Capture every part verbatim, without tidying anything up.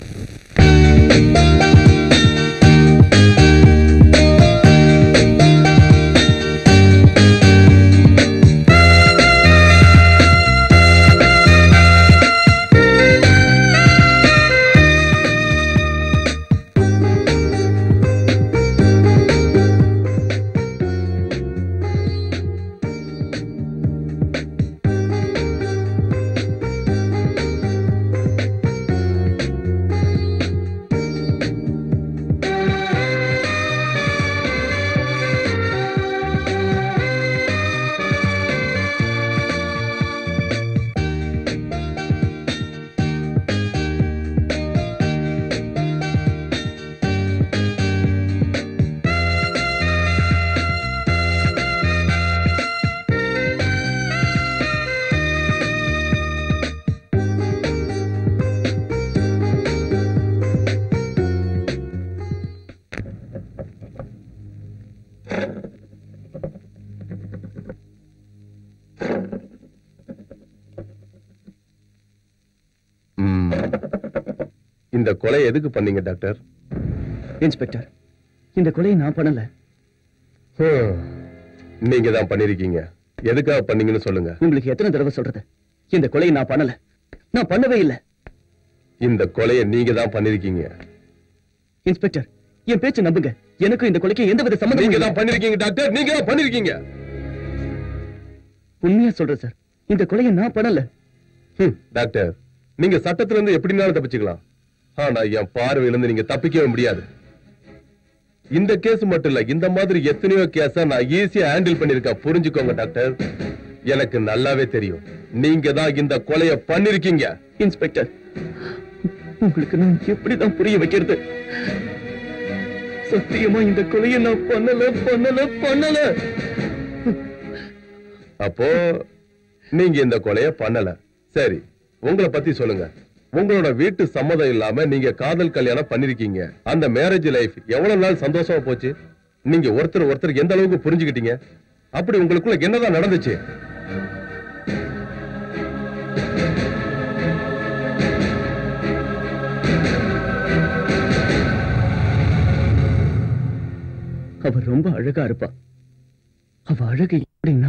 இந்த கொலை எதுக்கு பண்ணீங்க டாக்டர்? இன்ஸ்பெக்டர், இந்த கொலையை நான் பண்ணல. நீங்க தான் பண்ணிருக்கீங்க. எதுக்காக பண்ணீங்கன்னு சொல்லுங்க. உங்களுக்கு எத்தனை தடவை சொல்றது? இந்த கொலையை நான் பண்ணல. நான் பண்ணவே இல்லை. இந்த கொலையை நீங்க தான் பண்ணிருக்கீங்க. இன்ஸ்பெக்டர், என் பேச்சு நம்புங்க. எனக்கும் இந்த கொலைக்கு எந்த வித சம்பந்தமும் நீங்க தான் பண்ணிருக்கீங்க டாக்டர். நீங்க தான் பண்ணிருக்கீங்க. உண்மையா சொல்றேன் சார், இந்த கொலையை நான் பண்ணல. டாக்டர், நீங்க சட்டத்துல இருந்து எப்படினாலும் தப்பிச்சுக்கலாம். ஆனா என் பார்வையிலிருந்து நீங்க தப்பிக்கவே முடியாது. இந்த கேஸ் மட்டும் இல்ல, இந்த மாதிரி எத்தனையோ கேஸ நான் ஈஸியா ஹேண்டில் பண்ணிருக்கேன். புரிஞ்சுக்கோங்க டாக்டர், எனக்கு நல்லாவே தெரியும் நீங்க தான் இந்த கொலையை பண்ணிருக்கீங்க. இன்ஸ்பெக்டர், உங்களுக்கு நான் எப்படிதான் புரிய வைக்கிறது? சத்தியமா இந்த கொலையை நான் பண்ணல பண்ணல பண்ணல. அப்போ நீங்க இந்த கொலையை பண்ணல. சரி, உங்களை பத்தி சொல்லுங்க. உங்களோட வீட்டு சம்மதம் இல்லாம நீங்க காதல் கல்யாணம் பண்ணிருக்கீங்க. அந்த மேரேஜ் லைஃப் எவ்வளவு நாள் சந்தோஷமா போச்சு? நீங்க ஒருத்தர் ஒருத்தர் எந்த அளவுக்கு புரிஞ்சுக்கிட்டீங்க? அப்படி உங்களுக்குள்ள என்னதான் நடந்துச்சு? அவ ரொம்ப அழகா இருப்பா. அவ அழகு எப்படின்னா,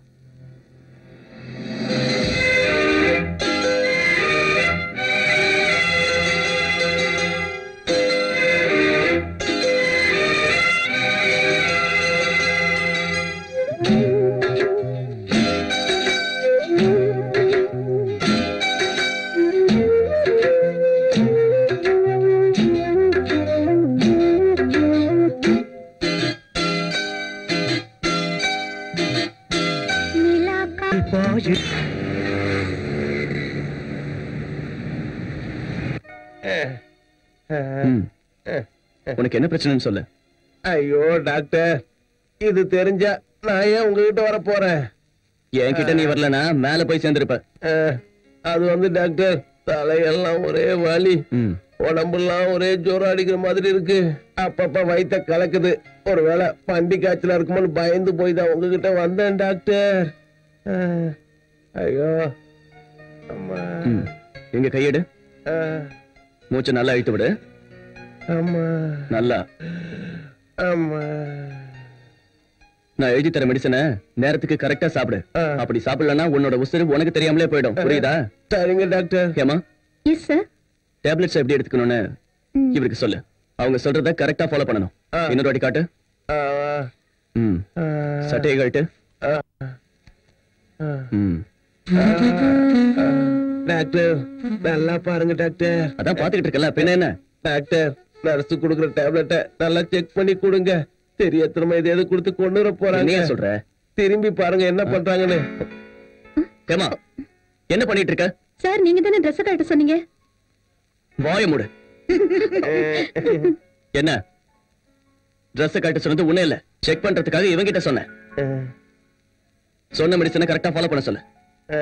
உனக்கு என்ன பிரச்சனைன்னு சொல்லு. ஐயோ டாக்டர், இது தெரிஞ்சா நான் ஏன் உங்ககிட்ட வர போறேன்? என்கிட்ட நீ வரலனா மேல போய் சேர்ந்திருப்ப. அது வந்து டாக்டர், தலையெல்லாம் ஒரே வலி, உடம்பெல்லாம் ஒரே ஜோரம் அடிக்கிற மாதிரி இருக்கு. அப்பப்ப வயித்த கலக்குது. ஒருவேளை பண்டி காய்ச்சலா இருக்குமோன்னு பயந்து போய் தான் உங்ககிட்ட வந்தேன் டாக்டர். ஐயோ அம்மா. எங்க கையெடு. மூச்சை நல்லா இழுத்து விடு. அம்மா. நல்லா. அம்மா. நான் எழுதி தர மெடிசனை நேரத்துக்கு கரெக்டா சாப்பிடு. அப்படி சாப்பிடலன்னா உன்னோட உசுறு உனக்கு தெரியாமலே போயிடும். புரியுதா? சரிங்க டாக்டர். ஏமா? Yes sir. டேப்லெட்ஸ் எப்படி எடுத்துக்கணும்னு இவருக்கு சொல்லு. அவங்க சொல்றத கரெக்டா ஃபாலோ பண்ணணும். இன்னொரு வாட்டி காட்டு. ம். சட்டையை கழட்டு. ம். டாக்டர் நல்லா பாருங்க டாக்டர். அதான் பாத்துக்கிட்டு இருக்கல, பின்ன என்ன? டாக்டர், நர்ஸ் குடுக்குற டேப்லெட்டை நல்லா செக் பண்ணி கொடுங்க. தெரியாம இது எது கொடுத்து கொண்டு வர போறாங்க. என்ன சொல்ற? திரும்பி பாருங்க என்ன பண்றாங்கன்னு. கேமா, என்ன பண்ணிட்டு இருக்க? சார், நீங்க தானே ட்ரெஸ் கழட்ட சொன்னீங்க. வாய மூடு. என்ன ட்ரெஸ் கழட்ட சொன்னது உன்ன இல்ல, செக் பண்றதுக்காக இவங்க கிட்ட சொன்னேன். சொன்ன மெடிசனை கரெக்டா ஃபாலோ பண்ண சொல்லு.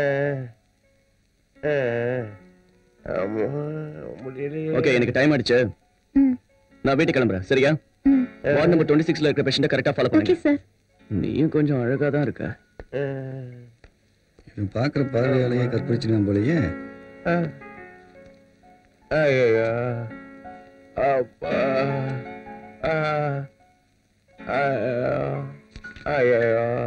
ஓகே, எனக்கு டைம் ஆயிடுச்சு. நான் வீட்டுக்கு கிளம்புறேன். சரியா? வார்டு நம்பர் இருபத்தி ஆறுல இருக்கிற பேஷண்ட கரெக்டா ஃபாலோ பண்ணுங்க. Okay sir. நீயும் கொஞ்சம் அழகா தான் இருக்க. இவன் பாக்குற பார்வையாலேயே கற்பழிச்சினான் போலயே. ஐயோ அப்பா ஐயோ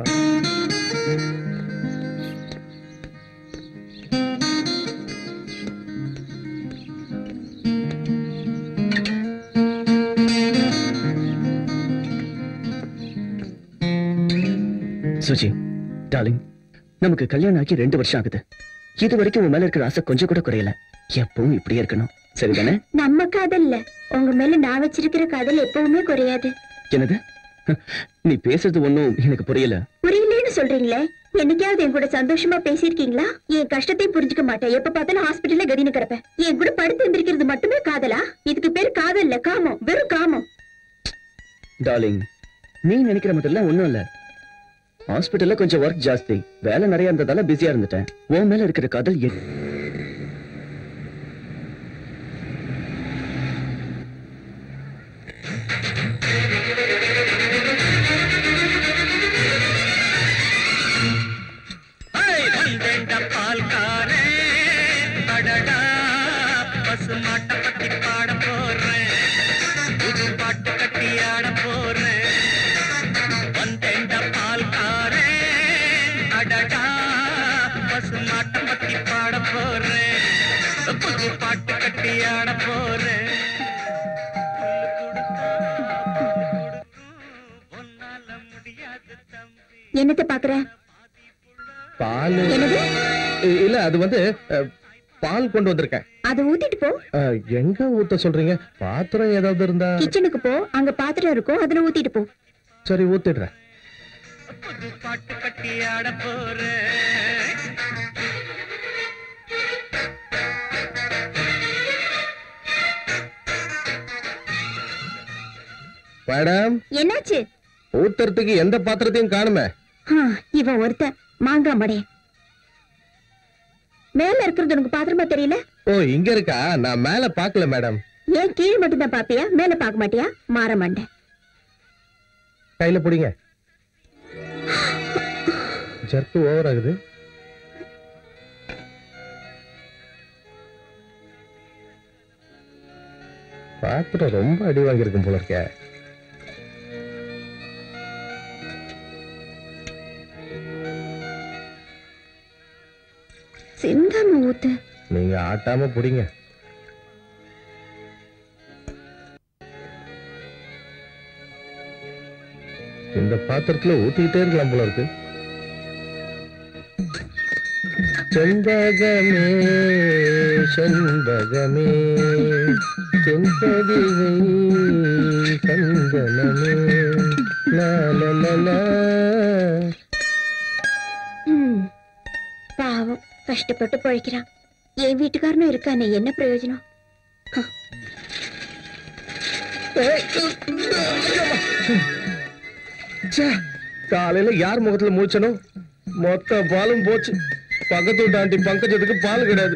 சுஜி டார்லிங், நமக்கு கல்யாணம் ஆகி ரெண்டு வருஷம் ஆகுது. இது வரைக்கும் உன் மேல இருக்கிற ஆசை கொஞ்சம் கூட குறையல. எப்பவும் இப்படியே இருக்கணும், சரிதானே? நம்ம காதல்ல, உங்க மேல நான் வச்சிருக்கிற காதல் எப்பவுமே குறையாது. என்னது? நீ பேசுறது ஒண்ணும் எனக்கு புரியல. புரியலன்னு சொல்றீங்களே, என்னைக்காவது என் கூட சந்தோஷமா பேசியிருக்கீங்களா? என் கஷ்டத்தையும் புரிஞ்சுக்க மாட்டேன். எப்ப பார்த்தாலும் ஹாஸ்பிட்டல்ல கதின்னு கிடப்பேன். என் கூட படுத்து எந்திரிக்கிறது மட்டுமே காதலா? இதுக்கு பேர் காதல் இல்ல, காமம், வெறும் காமம். டார்லிங், நீ நினைக்கிற மட்டும் ஒண்ணும் இல்ல. ஹாஸ்பிட்டல்ல கொஞ்சம் ஒர்க் ஜாஸ்தி, வேலை நிறைய இருந்ததால பிஸியா இருந்துட்டேன். உன் மேல இருக்கிற காதல் எ- என்னத்தை பாக்குற? பால் என்னது? இல்ல, அது வந்து அஹ், பால் கொண்டு வந்திருக்கேன். அதை ஊத்திட்டு போ. அஹ், எங்க ஊத்த சொல்றீங்க? பாத்திரம் ஏதாவது இருந்தா? கிச்சனுக்கு போ, அங்க பாத்திரம் இருக்கும், அதுல ஊத்திட்டு போ. சரி, ஊத்திடுறேன். மேடம், என்னாச்சு? ஊத்துறதுக்கு எந்த பாத்திரத்தையும் காணுமே. ஹம், இவன் ஒருத்த மாங்கா மடைய. மேல இருக்கிறது உனக்கு பாத்திரமா தெரியல? ஓ, இங்க இருக்கா? நான் மேல பாக்கல மேடம். ஏன் கீழே மட்டும் தான் பாப்பியா, மேல பாக்க மாட்டியா? மாற மாட்டேன். கையில பிடிங்க. ஜர்க்கு ஓவர் ஆகுது. பாத்திரம் ரொம்ப அடி வாங்கியிருக்கும் போல இருக்க. சிந்தாம ஊத்து. நீங்க ஆட்டாம புடிங்க. இந்த பாத்திரத்துல ஊத்திக்கிட்டே இருக்கலாம் போல இருக்கு. செண்பகமே செண்பகமே செண்பகிவை சந்தனமே லாலலலா. ம், பாவம் கஷ்டப்பட்டு பழைக்கிறான். என் வீட்டுக்காரனும் இருக்கானே, என்ன பிரயோஜனம்? காலையில யார் முகத்துல மூச்சனும்? மொத்த பாலும் போச்சு. பக்கத்து வீட்டு ஆண்டி பங்கஜத்துக்கு பால் கிடையாது.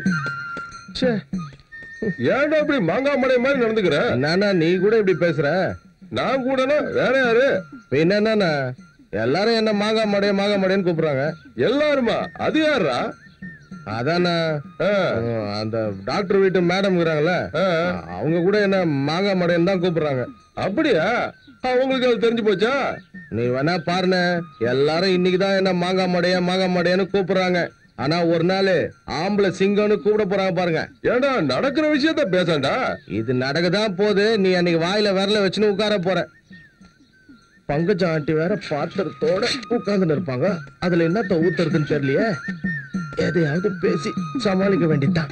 ஏன்டா இப்படி மாங்காய் மடை மாதிரி நடந்துக்கிற? நானா நீ கூட இப்படி பேசுற? நான் கூடனா வேற யாரு? என்னன்னா எல்லாரும் என்ன மாங்காய் மடைய மாங்காய் மடையன்னு கூப்பிடுறாங்க. எல்லாருமா? அது யாரா? அதானா அந்த டாக்டர் வீட்டு மேடம் இருக்கிறாங்கல்ல, அவங்க கூட என்ன மாங்காய் மடையன்னு தான் கூப்பிடுறாங்க. அப்படியா? அவங்களுக்கு அது தெரிஞ்சு போச்சா? நீ வேணா பாருன, எல்லாரும் இன்னைக்குதான் என்ன மாங்காய் மடைய மாங்காய் மடையன்னு கூப்பிடுறாங்க. ஆனா ஒரு நாள் ஆம்பளை சிங்கம்னு கூப்பிட போறாங்க பாருங்க. ஏண்டா நடக்கிற விஷயத்த பேசண்டா. இது நடக்கதான் போது, நீ அன்னைக்கு வாயில விரல வச்சுன்னு உட்கார போற. பங்கஜ ஆண்டி வேற பாத்திரத்தோட உட்கார்ந்து இருப்பாங்க. அதுல என்னத்த ஊத்துறதுன்னு தெரியலையே. எதையாவது பேசி சமாளிக்க வேண்டியதான்.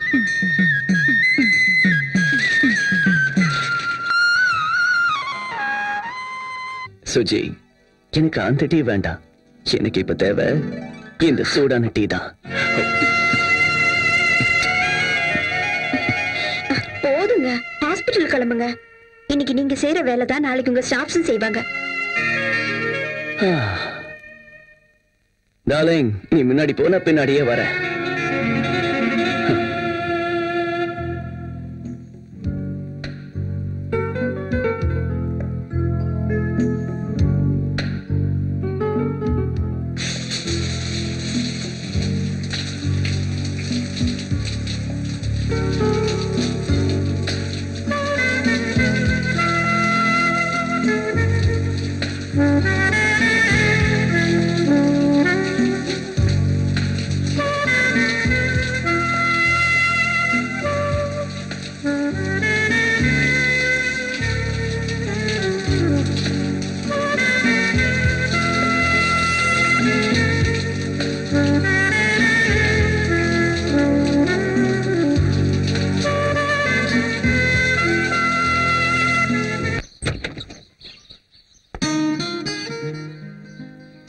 சுஜி, எனக்கு அந்த டீ வேண்டாம். எனக்கு இப்ப தேவை இந்த சூடான டீ தான். போதுங்க, ஹாஸ்பிட்டல் கிளம்புங்க. இன்னைக்கு நீங்க செய்யற வேலை தான் நாளைக்கு உங்க ஸ்டாஃப்ஸும் செய்வாங்க. டார்லிங், நீ முன்னாடி போன பின்னாடியே வர.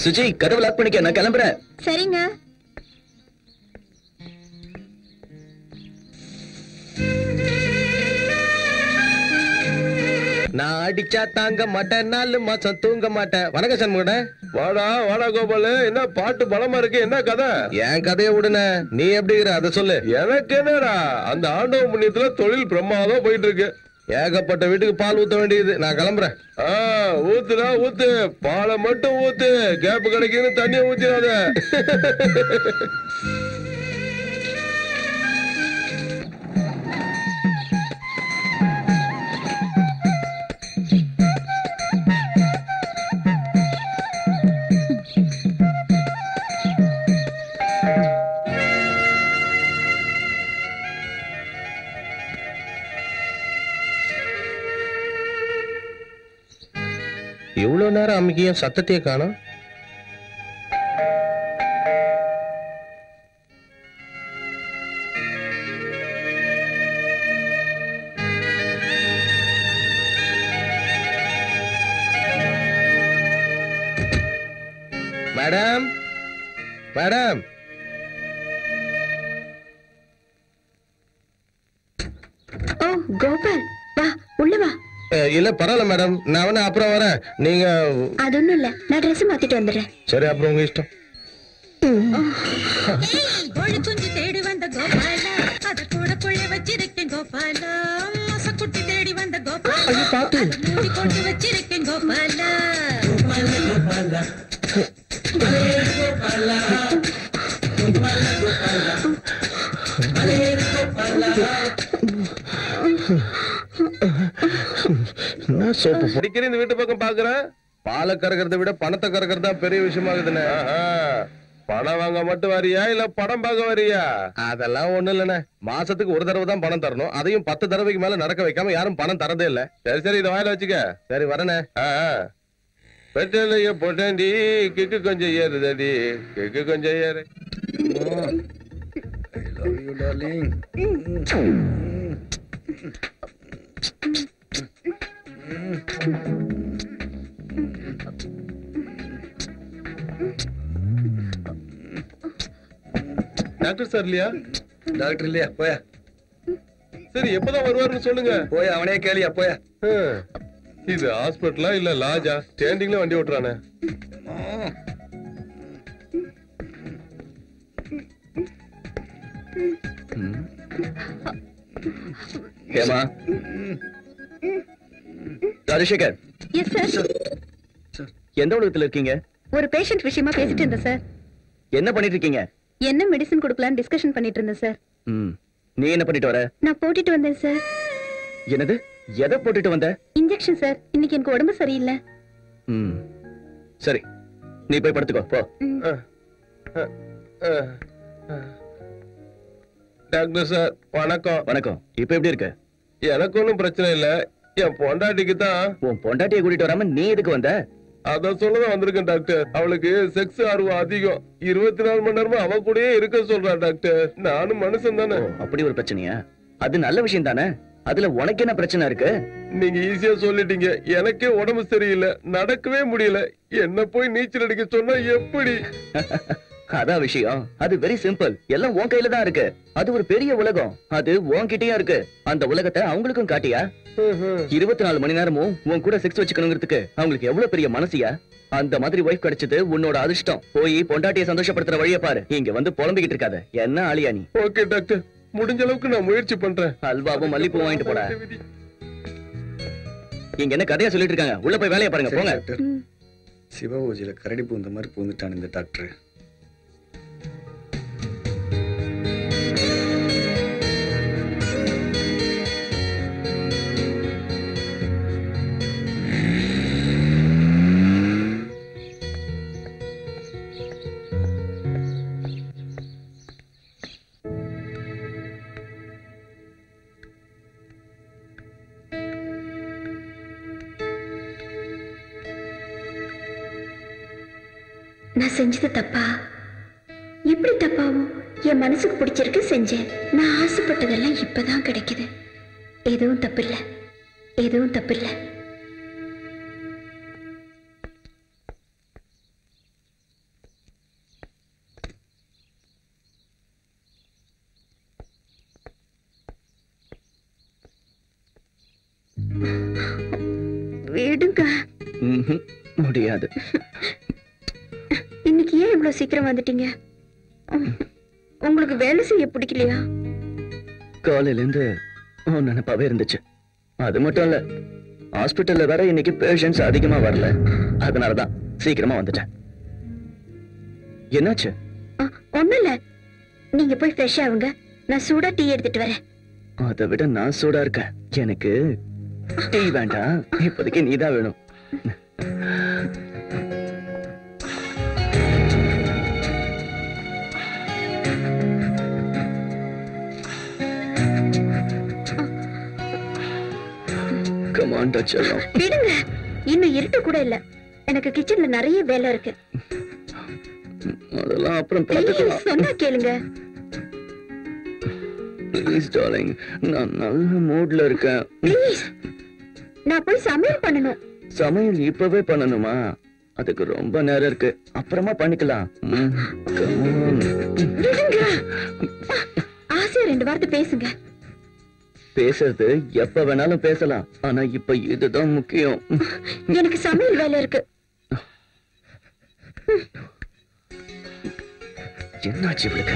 சுஜி கதவு லாக் பண்ணிக்க, நான் கிளம்புறேன். சரிங்க. நான் அடிச்சா தாங்க மாட்டேன், நாலு மாசம் தூங்க மாட்டேன். வணக்கம் சண்முகன். வாடா வாடா கோபாலு, என்ன பாட்டு பலமா இருக்கு, என்ன கதை? என் கதையை விடுன, நீ எப்படி இருக்கிற அதை சொல்லு. எனக்கு என்னடா, அந்த ஆண்டவ புண்ணியத்துல தொழில் பிரமாதம் போயிட்டு இருக்கு. ஏகப்பட்ட வீட்டுக்கு பால் ஊத்த வேண்டியது. நான் கிளம்புறேன். ஆஹ் ஊத்துடா ஊத்து, பாலை மட்டும் ஊத்து, கேப்பு கிடைக்குன்னு தண்ணியை ஊத்திடாத. இவ்வளவு நேரம் அம்மிக்கையும் சத்தத்தையே காணோம். மேடம் மேடம் ஓ கோபால், வா உள்ள வா. இல்ல பரவாயில்ல மேடம், நான் வேணா அப்புறம் வரேன். நீங்க அது ஒண்ணும் இல்ல, நான் ட்ரெஸ் மாத்திட்டு வந்துடுறேன். சரி, அப்புறம் உங்க இஷ்டம். குஞ்சு தேடி வந்த கோபாலா, அத கூட கொள்ள வச்சிருக்கேன் கோபாலா. மசக்குட்டி தேடி வந்த கோபாலா, பாத்து மூடி கொண்டு வச்சிருக்கேன் கோபாலா. அடிக்கடி இந்த வீட்டு பக்கம் பாக்குறேன். பாலை கறக்கிறத விட பணத்தை கறக்கிறது தான் பெரிய விஷயமாகுதுண்ணே. பணம் வாங்க மட்டும் வரியா இல்ல படம் பார்க்க வரியா? அதெல்லாம் ஒண்ணு இல்லண்ணே, மாசத்துக்கு ஒரு தடவை தான் பணம் தரணும். அதையும் பத்து தடவைக்கு மேல நடக்க வைக்காம யாரும் பணம் தரதே இல்ல. சரி சரி, இதை வாயில வச்சுக்க. சரி வரண்ணே. பெட்ரோலைய போட்டேன்டி, கிக்கு கொஞ்சம் ஏறுதடி, கிக்கு கொஞ்சம் ஏறு. டாக்டர் சார் இல்லையா? டாக்டர் இல்லையா? போயா. சரி, எப்பதான் வருவாருன்னு சொல்லுங்க. போய் அவனே கேளியா போயா. இது ஹாஸ்பிட்டலா இல்ல லாஜா? ஸ்டாண்டிங்ல வண்டி ஓட்டுறானே. ஏமா ராஜசேகர், எஸ் சார். எந்த உலகத்துல இருக்கீங்க? ஒரு பேஷண்ட் விஷயமா பேசிட்டு இருந்தேன் சார். என்ன பண்ணிட்டு இருக்கீங்க? என்ன மெடிசன் கொடுக்கலாம்னு டிஸ்கஷன் பண்ணிட்டு இருந்தேன் சார். ம், நீ என்ன பண்ணிட்டு வர? நான் போட்டுட்டு வந்தேன் சார். என்னது? எதை போட்டுட்டு வந்த? Injection sir. இன்னைக்கு எனக்கு உடம்பு சரியில்லை. ம், சரி, நீ போய் படுத்துக்கோ போ. டாக்டர் சார் வணக்கம். வணக்கம். இப்ப எப்படி இருக்க? எனக்கு ஒண்ணும் பிரச்சனை இல்ல, என் பொண்டாட்டிக்கு தான். உன் பொண்டாட்டியை கூட்டிட்டு வராம நீ எதுக்கு வந்த? அதான் சொல்லதான் வந்திருக்கேன் டாக்டர். அவளுக்கு செக்ஸ் ஆர்வம் அதிகம். இருபத்தி நாலு மணி நேரமா அவ கூடயே இருக்க சொல்றா டாக்டர். நானும் மனுஷன் தானே. அப்படி ஒரு பிரச்சனையா? அது நல்ல விஷயம் தானே. அதுல உனக்கு என்ன பிரச்சனை இருக்கு? நீங்க ஈஸியா சொல்லிட்டீங்க. எனக்கே உடம்பு சரியில்லை, நடக்கவே முடியல. என்ன போய் நீச்சல் அடிக்க சொன்னா எப்படி? அதான் விஷயம். அது வெரி சிம்பிள். எல்லாம் உன் கையில தான் இருக்கு. அது ஒரு பெரிய உலகம். அது உன்கிட்டயும் இருக்கு. அந்த உலகத்தை அவங்களுக்கும் காட்டியா? இருபத்தி நாலு மணி நேரமும் உன் கூட செக்ஸ் வச்சுக்கணுங்கிறதுக்கு அவங்களுக்கு எவ்வளவு பெரிய மனசியா? அந்த மாதிரி வைஃப் கிடைச்சது உன்னோட அதிர்ஷ்டம். போய் பொண்டாட்டியை சந்தோஷப்படுத்துற வழியை பாரு. இங்க வந்து புலம்பிக்கிட்டு இருக்காத. என்ன ஆளியா நீ? ஓகே டாக்டர், முடிஞ்ச அளவுக்கு நான் முயற்சி பண்றேன். அல்வாவும் மல்லிப்பூ வாங்கிட்டு போட. இங்க என்ன கதையா சொல்லிட்டு இருக்காங்க? உள்ள போய் வேலையை பாருங்க போங்க. சிவ பூஜையில கரடி பூந்த மாதிரி பூந்துட்டான் இந்த டாக்டர். நான் செஞ்சது தப்பா? எப்படி தப்பாவும்? என் மனசுக்கு பிடிச்சிருக்கு செஞ்சேன். நான் ஆசைப்பட்டதெல்லாம் இப்பதான் கிடைக்குது. எதுவும் தப்பில்லை, எதுவும் தப்பில்லை. விடுங்க. ம்ஹும், முடியாது. இன்னைக்கு ஏன் இவ்வளவு சீக்கிரம் வந்துட்டீங்க? உங்களுக்கு வேலை செய்ய பிடிக்கலையா? காலையில இருந்து உன் நினைப்பாவே இருந்துச்சு. அது மட்டும் இல்ல, ஹாஸ்பிட்டல்ல வேற இன்னைக்கு பேஷண்ட்ஸ் அதிகமா வரல, அதனாலதான் சீக்கிரமா வந்துட்டேன். என்னாச்சு? ஒண்ணும் இல்ல, நீங்க போய் ஃப்ரெஷ் ஆகுங்க, நான் சூடா டீ எடுத்துட்டு வரேன். அதை விட நான் சூடா இருக்கேன். எனக்கு டீ வேண்டாம், இப்போதைக்கு நீதான் வேணும். கமாண்டா செல்லம். விடுங்க, இன்னும் இருட்டு கூட இல்ல. எனக்கு கிச்சன்ல நிறைய வேலை இருக்கு. அதெல்லாம் அப்புறம் Please, பார்த்துக்கலாம். சொன்னா கேளுங்க. ப்ளீஸ் டார்லிங், நான் நல்ல மூட்ல இருக்கேன். ப்ளீஸ், நான் போய் சமையல் பண்ணணும். சமையல் இப்பவே பண்ணணுமா? அதுக்கு ரொம்ப நேரம் இருக்கு, அப்புறமா பண்ணிக்கலாம். ம், come on. விடுங்க, ஆசையா ரெண்டு வார்த்தை பேசுங்க. பேசுறது எப்ப வேணாலும் பேசலாம், ஆனா இப்ப இதுதான் முக்கியம். எனக்கு சமையல் வேலை இருக்கு. என்னாச்சு இவளுக்கு?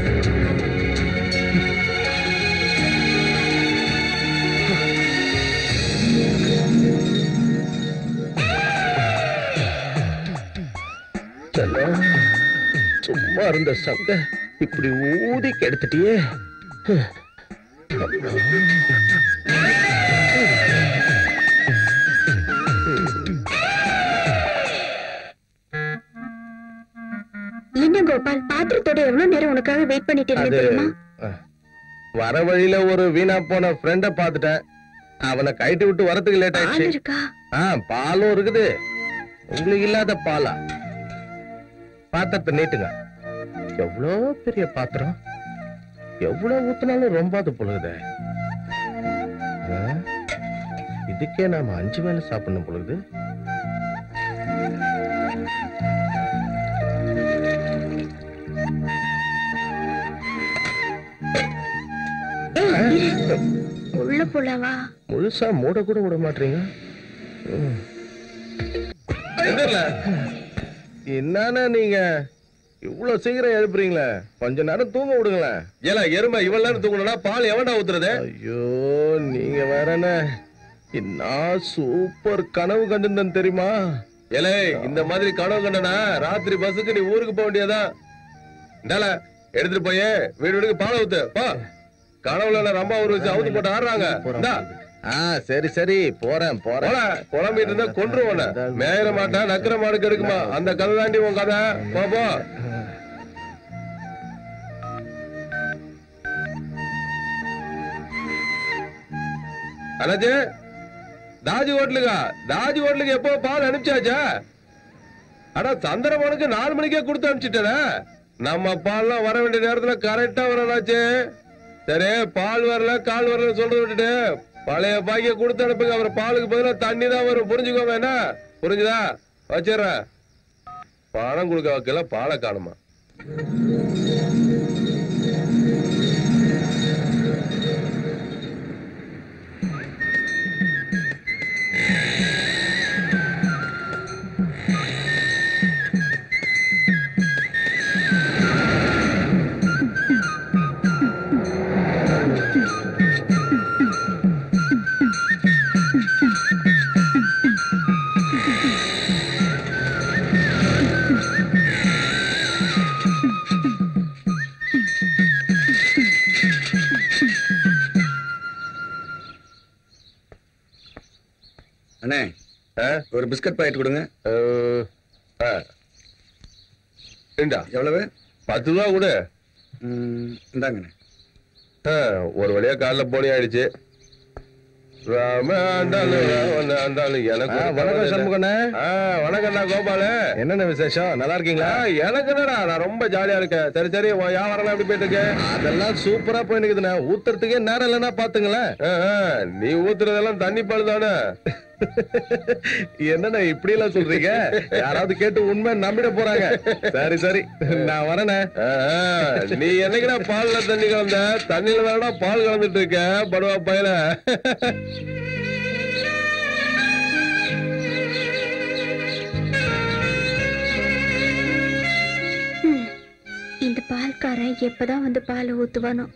செல்லம், சும்மா இருந்த சங்க இப்படி ஊதி கெடுத்துட்டியே. என்ன கோபால், பாத்திரத்தோட எவ்வளவு நேரம் உனக்காக வெயிட் பண்ணிட்டு அது இருந்தேன் தெரியுமா? வர வழியில ஒரு வீணா போன ஃப்ரெண்ட பாத்துட்டேன். அவனை கைட்டு விட்டு வரதுக்கு லேட் ஆள் ஆயிடுச்சு. இருக்கா? ஆ, பாலும் இருக்குது. உங்களுக்கு இல்லாத பாலா? பாத்திரத்தை நீட்டுங்க. எவ்வளோ பெரிய பாத்திரம், எவ்வளவு ஊத்தினாலும் ரொம்ப அது பொழுகுதே. ஆ, இதுக்கே நாம அஞ்சு வேளை சாப்பிடணும் பொழுது. ஏய், இரு. உள்ள போலாவா? முழுசா மூட கூட விட மாட்டீங்க. எதிரில என்னன்னா நீங்க இவ்வளவு சீக்கிரம் எழுப்புறீங்களே, கொஞ்ச நேரம் தூங்க விடுங்களேன். ஏல எருமை இவ்வளவு நேரம் தூங்கணும்னா பால் எவன்டா ஊத்துறது? ஐயோ, நீங்க வேறன என்ன சூப்பர் கனவு கண்டிருந்தேன் தெரியுமா? ஏலே, இந்த மாதிரி கனவு கண்டனா ராத்திரி பஸ்ஸுக்கு நீ ஊருக்கு போக வேண்டியதா? இந்தால எடுத்துட்டு போய் வீடு வீடுக்கு பால் ஊத்து பா. கனவுல ரொம்ப ஒரு வச்சு அவுத்து போட்டு ஆடுறாங்க. இந்தா. ஆ, சரி சரி, போறேன் போறேன். போல குழம்பிட்டு இருந்தா கொன்றுவோன. மேயிற மாட்டா நக்கிற மாடு கெடுக்குமா? அந்த கதை தாண்டி உன் கதை. போ போ. அண்ணாச்சி, தாஜி ஹோட்டலுக்கா? தாஜி ஹோட்டலுக்கு எப்போ பால் அனுப்பிச்சாச்சா? அடா, சந்திரமனுக்கு நாலு மணிக்கே கொடுத்து அனுப்பிச்சிட்டே. நம்ம பால்லாம் வர வேண்டிய நேரத்துல கரெக்டா வரலாச்சு. சரி, பால் வரல கால் வரல சொல்றது விட்டுட்டு பழைய பாக்கிய கொடுத்து அனுப்புங்க. அப்புறம் பாலுக்கு பதிலா தண்ணி தான் வரும், புரிஞ்சுக்கோங்க. என்ன புரிஞ்சுதா? வச்சிடுறேன். பணம் கொடுக்க வைக்கல, பாலை காணுமா? அண்ணே, ஒரு பிஸ்கட் பாக்கெட் கொடுங்க. ஏண்டா, எவ்வளவு? பத்து ரூபா கொடு. இந்தாங்கண்ணே. ஒரு வழியா காலைல போனி ஆயிடுச்சு. வணக்கம் சண்முகண்ணே. வணக்கம்ண்ணா கோபாலு. என்னென்ன விசேஷம்? நல்லா இருக்கீங்களா? எனக்கு என்னடா, நான் ரொம்ப ஜாலியா இருக்கேன். சரி சரி, உன் வியாபாரம் எப்படி போயிட்டு இருக்கு? அதெல்லாம் சூப்பரா போயிருக்குதுண்ணே. ஊத்துறதுக்கே நேரம் இல்லைன்னா பாத்துங்களேன். நீ ஊத்துறதெல்லாம் தண்ணி பால் தானே. என்னண்ணே இப்படி எல்லாம் சொல்றீங்க? யாராவது கேட்டு உண்மை நம்பிட போறாங்க. சரி சரி, நான் வரேனே. நீ என்னைக்குடா பால்ல தண்ணி கலந்த? தண்ணியில தானடா பால் கலந்துட்டு இருக்க படுவா பையல. பால்காரன் எப்பதான் வந்து பால் ஊத்துவானோ.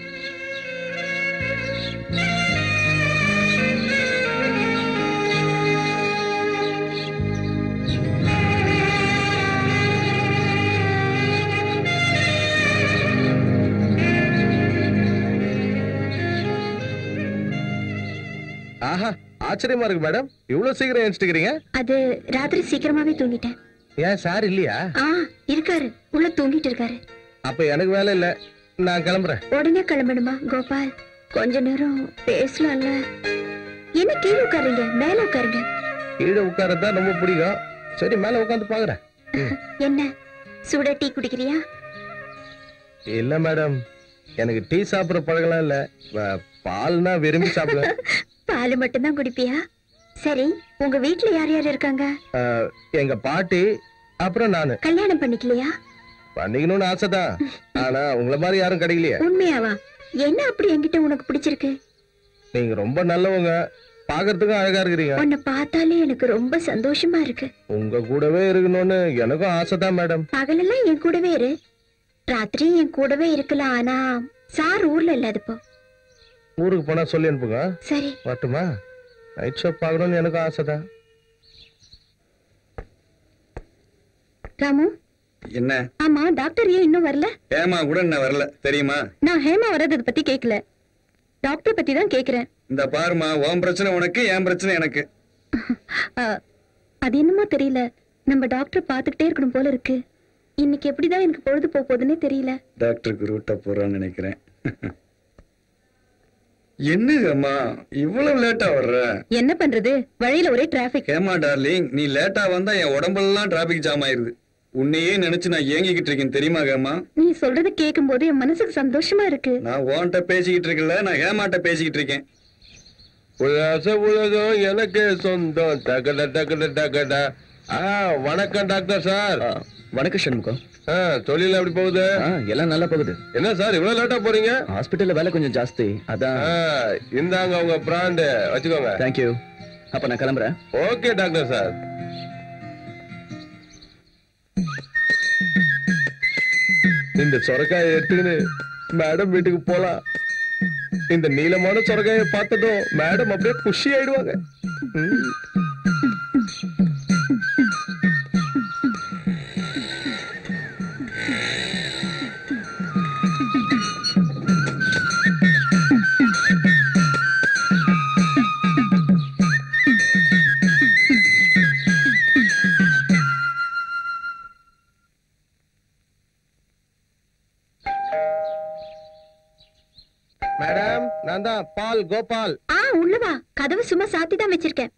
ஆஹா, ஆச்சரியமா இருக்கு மேடம். இவ்வளவு சீக்கிரம் எழுந்துக்கிறீங்க? அது ராத்திரி சீக்கிரமாவே தூங்கிட்டேன். ஏன் சார் இல்லையா? ஆ இருக்காரு, உள்ள தூங்கிட்டு இருக்காரு. அப்ப எனக்கு வேலை இல்ல, நான் கிளம்புறேன். உடனே கிளம்பணுமா கோபால்? கொஞ்ச நேரம் பேசலாம்ல. என்ன கீழே உட்காருங்க, மேல உட்காருங்க. கீழே உட்காரதான் ரொம்ப பிடிக்கும். சரி, மேல உட்காந்து பாக்குறேன். என்ன சுட டீ குடிக்கிறியா? இல்ல மேடம், எனக்கு டீ சாப்பிடுற பழகலாம் இல்ல. பால்னா விரும்பி சாப்பிடுவேன். பால் மட்டும்தான் குடிப்பியா? சரி, உங்க வீட்டுல யார் யார் இருக்காங்க? எங்க பாட்டி, அப்புறம் நானு. கல்யாணம் பண்ணிக்கலையா? பண்ணிக்கணும்னு ஆசைதான், ஆனா உங்களை மாதிரி யாரும் கிடைக்கலையே. உண்மையாவா? என்ன அப்படி என்கிட்ட உனக்கு பிடிச்சிருக்கு? நீங்க ரொம்ப நல்லவங்க, பாக்குறதுக்கும் அழகா இருக்கிறீங்க. உன்னை பார்த்தாலே எனக்கு ரொம்ப சந்தோஷமா இருக்கு. உங்க கூடவே இருக்கணும்னு எனக்கும் ஆசைதான் மேடம். பகலெல்லாம் என் கூடவே இரு, ராத்திரி என் கூடவே இருக்கலாம். ஆனா சார் ஊர்ல இல்லாதப்போ. ஊருக்கு போனா சொல்லி அனுப்புங்க. சரி, வரட்டுமா? நைட் ஷோ பாக்கணும்னு எனக்கும் ஆசைதான். ராமு. என்ன? ஆமா, டாக்டர் ஏன் இன்னும் வரல? ஹேமா கூட என்ன வரல தெரியுமா? நான் ஹேமா வர்றதை பத்தி கேக்கல, டாக்டர் பத்தி தான் கேக்குறேன். இந்த பாருமா, உன் பிரச்சனை உனக்கு, என் பிரச்சனை எனக்கு. அது என்னமோ தெரியல, நம்ம டாக்டர் பாத்துக்கிட்டே இருக்கணும் போல இருக்கு. இன்னைக்கு எப்படிதான் எனக்கு பொழுது போகுதுன்னே தெரியல. டாக்டருக்கு ரூட்டா போறான்னு நினைக்கிறேன். என்னங்கம்மா இவ்வளவு லேட்டா வர்ற? என்ன பண்றது, வழியில ஒரே டிராபிக். ஹேமா டார்லிங், நீ லேட்டா வந்தா என் உடம்பெல்லாம் டிராபிக் ஜாம் ஆயிருது. உன்னையே நினைச்சு நான் ஏங்கிக்கிட்டு இருக்கேன் தெரியுமா ஹேமா? நீ சொல்றது கேட்கும் போது என் மனசுக்கு சந்தோஷமா இருக்கு. நான் உன்கிட்ட பேசிக்கிட்டு இருக்கல, நான் ஹேமாட்ட பேசிக்கிட்டு இருக்கேன். உலக உலகம் எனக்கு சொந்தம். டகட டகட டகட. ஆ, வணக்கம் டாக்டர் சார். வணக்கம் சண்முகம். தொழில் எப்படி போகுது? எல்லாம் நல்லா போகுது. என்ன சார் இவ்வளவு லேட்டா போறீங்க? ஹாஸ்பிட்டல்ல வேலை கொஞ்சம் ஜாஸ்தி, அதான். இந்தாங்க உங்க பிராண்ட் வச்சுக்கோங்க. தேங்க்யூ. அப்ப நான் கிளம்புறேன். Okay doctor sir. இந்த சொரக்காயை எடுத்துக்கின்னு மேடம் வீட்டுக்கு போலாம். இந்த நீளமான சொரக்காயை பார்த்ததும் மேடம் அப்படியே குஷி ஆயிடுவாங்க. மேடம், நான் தான் பால் கோபால். ஆ உள்ளவா, கதவு சும்மா சாத்தி தான் வச்சிருக்கேன்.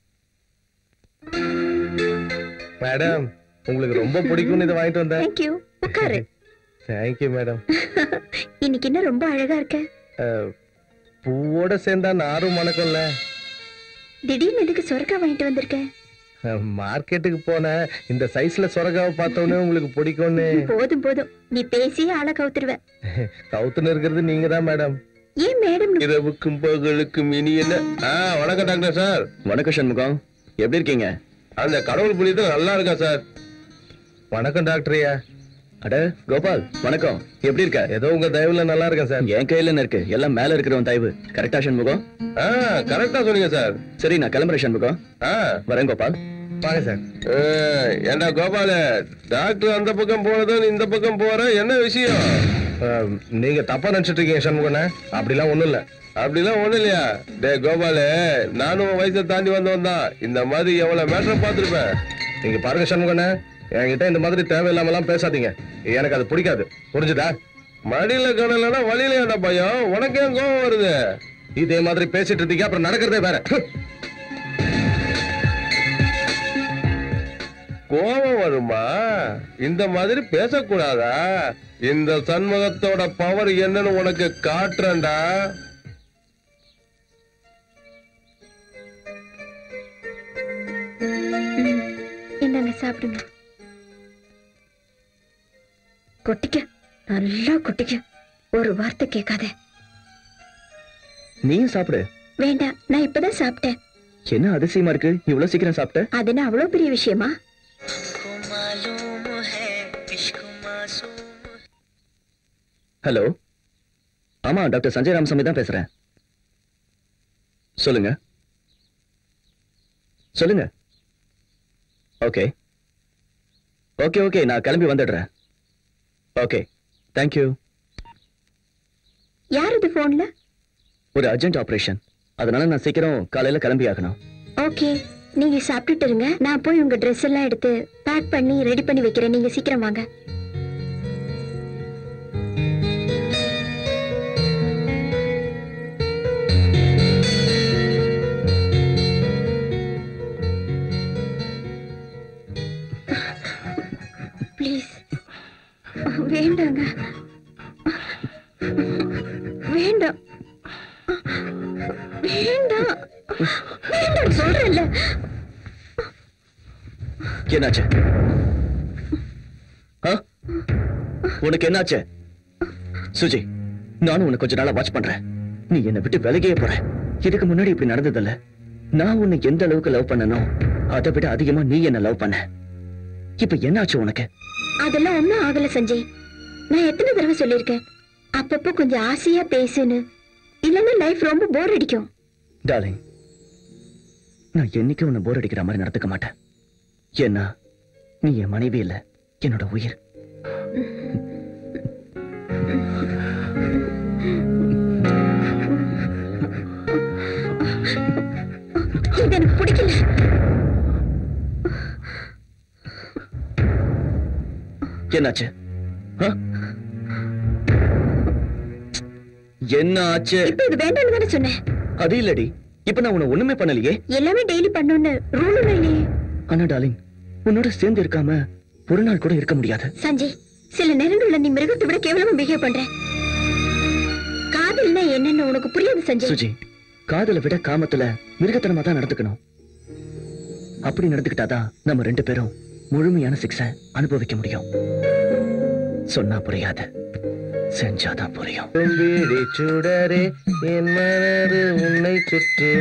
மேடம், உங்களுக்கு ரொம்ப பிடிக்கும்னு இதை வாங்கிட்டு வந்தேன். தேங்க்யூ, உட்காரு. Thank you madam. இன்னைக்கு என்ன ரொம்ப அழகா இருக்க. பூவோட சேர்ந்தா நாரும் மணக்கும்ல. திடீர்னு எதுக்கு சொரக்கா வாங்கிட்டு வந்திருக்க? மார்க்கெட்டுக்கு போன இந்த சைஸ்ல சொரக்காவை பார்த்தோன்னே உங்களுக்கு பிடிக்கும்னு. போதும் போதும், நீ பேசியே ஆளை கவுத்துருவ. கவுத்துன்னு இருக்கிறது நீங்க தான் மேடம். ஏன் மேடம்? இரவுக்கும் பகலுக்கும் இனி என்ன? வணக்கம் டாக்டர் சார். வணக்கம் சண்முகம், எப்படி இருக்கீங்க? அந்த கடவுள் புண்ணியத்துல நல்லா இருக்கா சார். வணக்கம் டாக்டரையா. அட கோபால், வணக்கம். எப்படி இருக்க? ஏதோ உங்க தயவுல நல்லா இருக்கேன் சார். என் கையில என்ன இருக்கு, எல்லாம் மேல இருக்கிறவன் தயவு. கரெக்டா சண்முகம்? கரெக்டா சொன்னீங்க சார். சரி, நான் கிளம்புறேன் சண்முகம். வரேன் கோபால். வாங்க சார். ஏண்டா கோபால, டாக்டர் அந்த பக்கம் போனதும் இந்த பக்கம் போற என்ன விஷயம்? நீங்க தப்பா நினைச்சிட்டு இருக்கீங்க சண்முகண்ணே. அப்படிலாம் ஒண்ணும் இல்ல. அப்படிலாம் ஒண்ணு இல்லையா? டே கோபாலு, நானும் வயசை தாண்டி வந்தவன் தான். இந்த மாதிரி எவ்வளவு மேட்டர் பார்த்திருப்பேன். நீங்க பாருங்க சண்முகண்ணே, என்கிட்ட இந்த மாதிரி தேவையில்லாம எல்லாம் பேசாதீங்க. எனக்கு அது பிடிக்காது, புரிஞ்சுதா? மடியில கடலனா வழியில என்ன பயம்? உனக்கு ஏன் கோபம் வருது? இதே மாதிரி பேசிட்டு இருக்கீங்க, அப்புறம் நடக்கிறதே வேற. கோபம் வருமா? இந்த மாதிரி பேசக்கூடாதா? இந்த சண்முகத்தோட பவர் என்னன்னு உனக்கு காட்டுறேன்டா. என்னங்க சாப்பிடுங்க. கொட்டிக்க, நல்லா கொட்டிக்க. ஒரு வார்த்தை கேட்காத. நீயும் சாப்பிடு. வேண்டாம், நான் இப்பதான் சாப்பிட்டேன். என்ன அதிசயமா இருக்கு, இவ்வளவு சீக்கிரம் சாப்பிட்ட? அது என்ன அவ்வளவு பெரிய விஷயமா? ஹலோ, ஆமா டாக்டர் சஞ்சய் ராமசாமி தான் பேசுறேன். சொல்லுங்க சொல்லுங்க. ஓகே ஓகே ஓகே நான் கிளம்பி வந்துடுறேன். Okay thank you. யார் இது போன்ல? ஒரு அர்ஜென்ட் ஆபரேஷன், அதனால நான் சீக்கிரம் காலையில கிளம்பி ஆகணும். ஓகே, நீங்க சாப்பிட்டுட்டு இருங்க, நான் போய் உங்க ட்ரெஸ் எல்லாம் எடுத்து பேக் பண்ணி ரெடி பண்ணி வைக்கிறேன். நீங்க சீக்கிரம் வாங்க. ப்ளீஸ் வேண்டாங்க, வேண்டாம் வேண்டாம் வேண்டாம் சொல்றேன்ல. என்னாச்சு? உனக்கு என்னாச்சு? சுஜி, நானும் உன்னை கொஞ்ச நாளா வாட்ச் பண்றேன். நீ என்னை விட்டு விலகியே போற. இதுக்கு முன்னாடி இப்படி நடந்ததில்ல. நான் உன்னை எந்த அளவுக்கு லவ் பண்ணனோ அதை விட அதிகமா நீ என்ன லவ் பண்ண. இப்ப என்னாச்சு உனக்கு? அதெல்லாம் ஒண்ணும் ஆகல சஞ்சய். நான் எத்தனை தடவை சொல்லிருக்கேன், அப்பப்போ கொஞ்சம் ஆசையா பேசுன்னு, இல்லன்னா லைஃப் ரொம்ப போர் அடிக்கும். டார்லிங், நான் என்னைக்கும் உன்னை போர் அடிக்கிற மாதிரி நடந்துக்க மாட்டேன். ஏன்னா நீ என் மனைவி இல்ல, என்னோட உயிர். இது எனக்கு பிடிக்கல. என்னாச்சு? என்ன ஆச்சு? இப்ப இது வேண்டாம்னு தானே சொன்னேன். அது இல்லடி, இப்ப நான் உன்னை ஒண்ணுமே பண்ணலையே. எல்லாமே டெய்லி பண்ணணும்னு ரூல் ஒண்ணும் இல்லையே. ஆனா டார்லிங், உன்னோட சேர்ந்து இருக்காம ஒரு நாள் கூட இருக்க முடியாது. சஞ்சய், சில நேரங்கள்ல நீ மிருகத்தை விட கேவலமா பிஹேவ் பண்ற. காதல்னா என்னன்னு உனக்கு புரியாது சஞ்சய். சுஜி, காதலை விட காமத்துல மிருகத்தனமா தான் நடந்துக்கணும். அப்படி நடந்துக்கிட்டாதான் நம்ம ரெண்டு பேரும் முழுமையான சிக்ஸ அனுபவிக்க முடியும். சொன்னா புரியாது, செஞ்சாதான் புரியும். சுடரே என் மனது உன்னை சுற்று.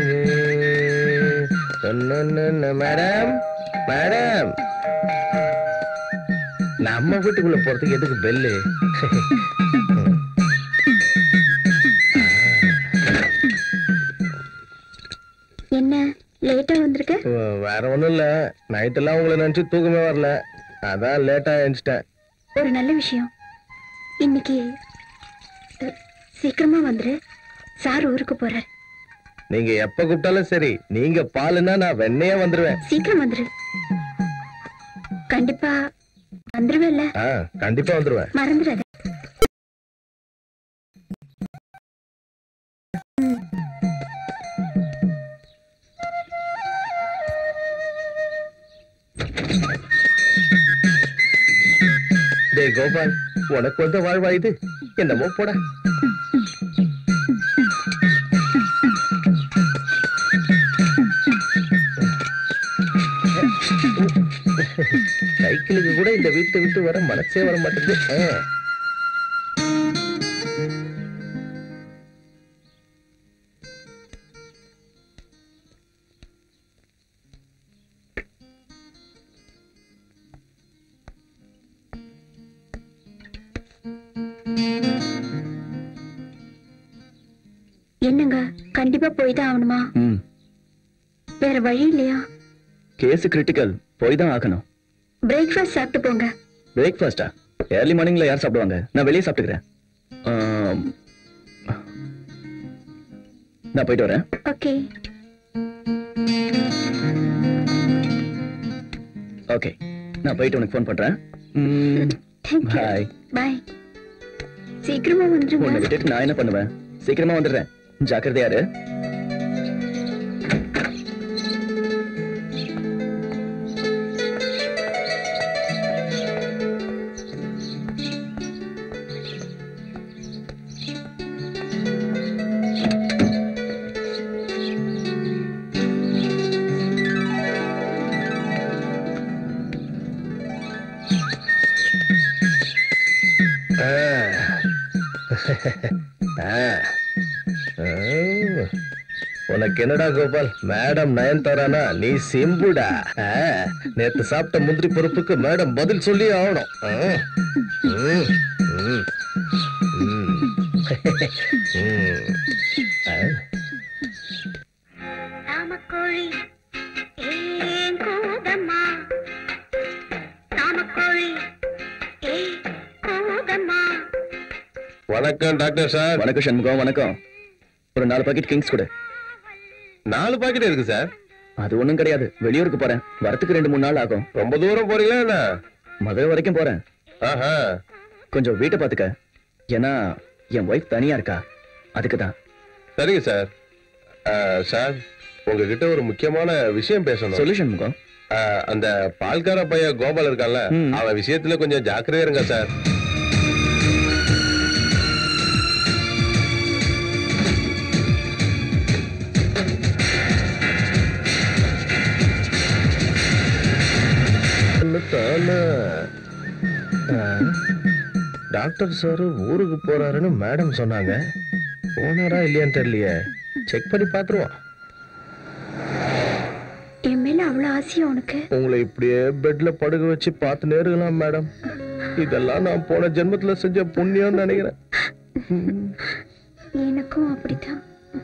மேடம் மேடம், நம்ம வீட்டுக்குள்ள போறதுக்கு எதுக்கு பெல்லு? என்ன லேட்டா வந்திருக்க? வேற ஒண்ணும் இல்ல, நைட் எல்லாம் உங்களை நினைச்சு தூக்கமே வரல, அதான் லேட்டா எழுந்துட்டேன். ஒரு நல்ல விஷயம், இன்னைக்கு அஹ், சீக்கிரமா வந்துரு. சார் ஊருக்கு போறார். நீங்க எப்ப கூப்பிட்டாலும் சரி, நீங்க பாலுன்னா நான் வெண்ணையா வந்துருவேன். சீக்கிரம் வந்துரு. கண்டிப்பா வந்துருவேல்ல? ஆ, கண்டிப்பா வந்துருவேன். மறந்துடாத. டேய் கோபால், உனக்கு வந்த வாழ்வா இது? என்னமோ போட. சைக்கிளுக்கு கூட இந்த வீட்டை விட்டு வர மனசே வர மாட்டேங்குது. என்னங்க, கண்டிப்பா போய்தான் ஆகணுமா? ம், வேற வழி இல்லையா? கேஸ் கிரிட்டிக்கல், போய் தான் ஆகணும். பிரேக்ஃபாஸ்ட் சாப்பிட்டு போங்க. பிரேக்ஃபாஸ்டா? ஏர்லி மார்னிங்ல யார் சாப்பிடுவாங்க? நான் வெளியே சாப்பிட்டுக்கிறேன். ஆம், நான் போயிட்டு வரேன். ஓகே ஓகே, நான் போயிட்டு உனக்கு ஃபோன் பண்றேன். பாய். பாய். சீக்கிரமா உன்னை வந்துருங்க. விட்டுட்டு நான் என்ன பண்ணுவேன்? சீக்கிரமா வந்துடுறேன், ஜாக்கிரதையா இரு. உனக்கு என்னடா கோபால், மேடம் நயன்தாரானா நீ சிம்புடா. நேத்து சாப்பிட்ட முந்திரி பருப்புக்கு மேடம் பதில் சொல்லி ஆகணும். ம், ம், ம். ராமக்கோழி ஏன் கூதம்மா ராமக்கோழி ஏன் கூதம்மா. வணக்கம் டாக்டர் சார். வணக்கம் சண்முகம். வணக்கம். ஒரு நாலு பாக்கெட் கிங்ஸ் கொடு. நாலு பாக்கெட் இருக்கு சார். அது ஒண்ணும் கிடையாது, வெளியூருக்கு போறேன், வரத்துக்கு ரெண்டு மூணு நாள் ஆகும். ரொம்ப தூரம் போறீங்களா என்ன? மதுரை வரைக்கும் போறேன். ஆஹா, கொஞ்சம் வீட்டை பாத்துக்க, ஏன்னா என் ஒய்ஃப் தனியா இருக்கா, அதுக்குதான். சரிங்க சார். சார், உங்ககிட்ட ஒரு முக்கியமான விஷயம் பேசணும். சொல்லு சண்முகம். அந்த பால்கார பையன் கோபால் இருக்கான்ல, அவன் விஷயத்துல கொஞ்சம் ஜாக்கிரதையா இருங்க சார். டாக்டர் சார் ஊருக்கு போறாருன்னு மேடம் சொன்னாங்க. போனாரா இல்லையான்னு தெரியலையே. செக் பண்ணி பாத்துருவோம். என் மேல அவ்வளவு ஆசையா உனக்கு? உங்களை இப்படியே பெட்ல படுக்க வச்சு பார்த்து நேருங்களாம் மேடம். இதெல்லாம் நான் போன ஜென்மத்துல செஞ்ச புண்ணியம்னு நினைக்கிறேன். எனக்கும் அப்படித்தான்.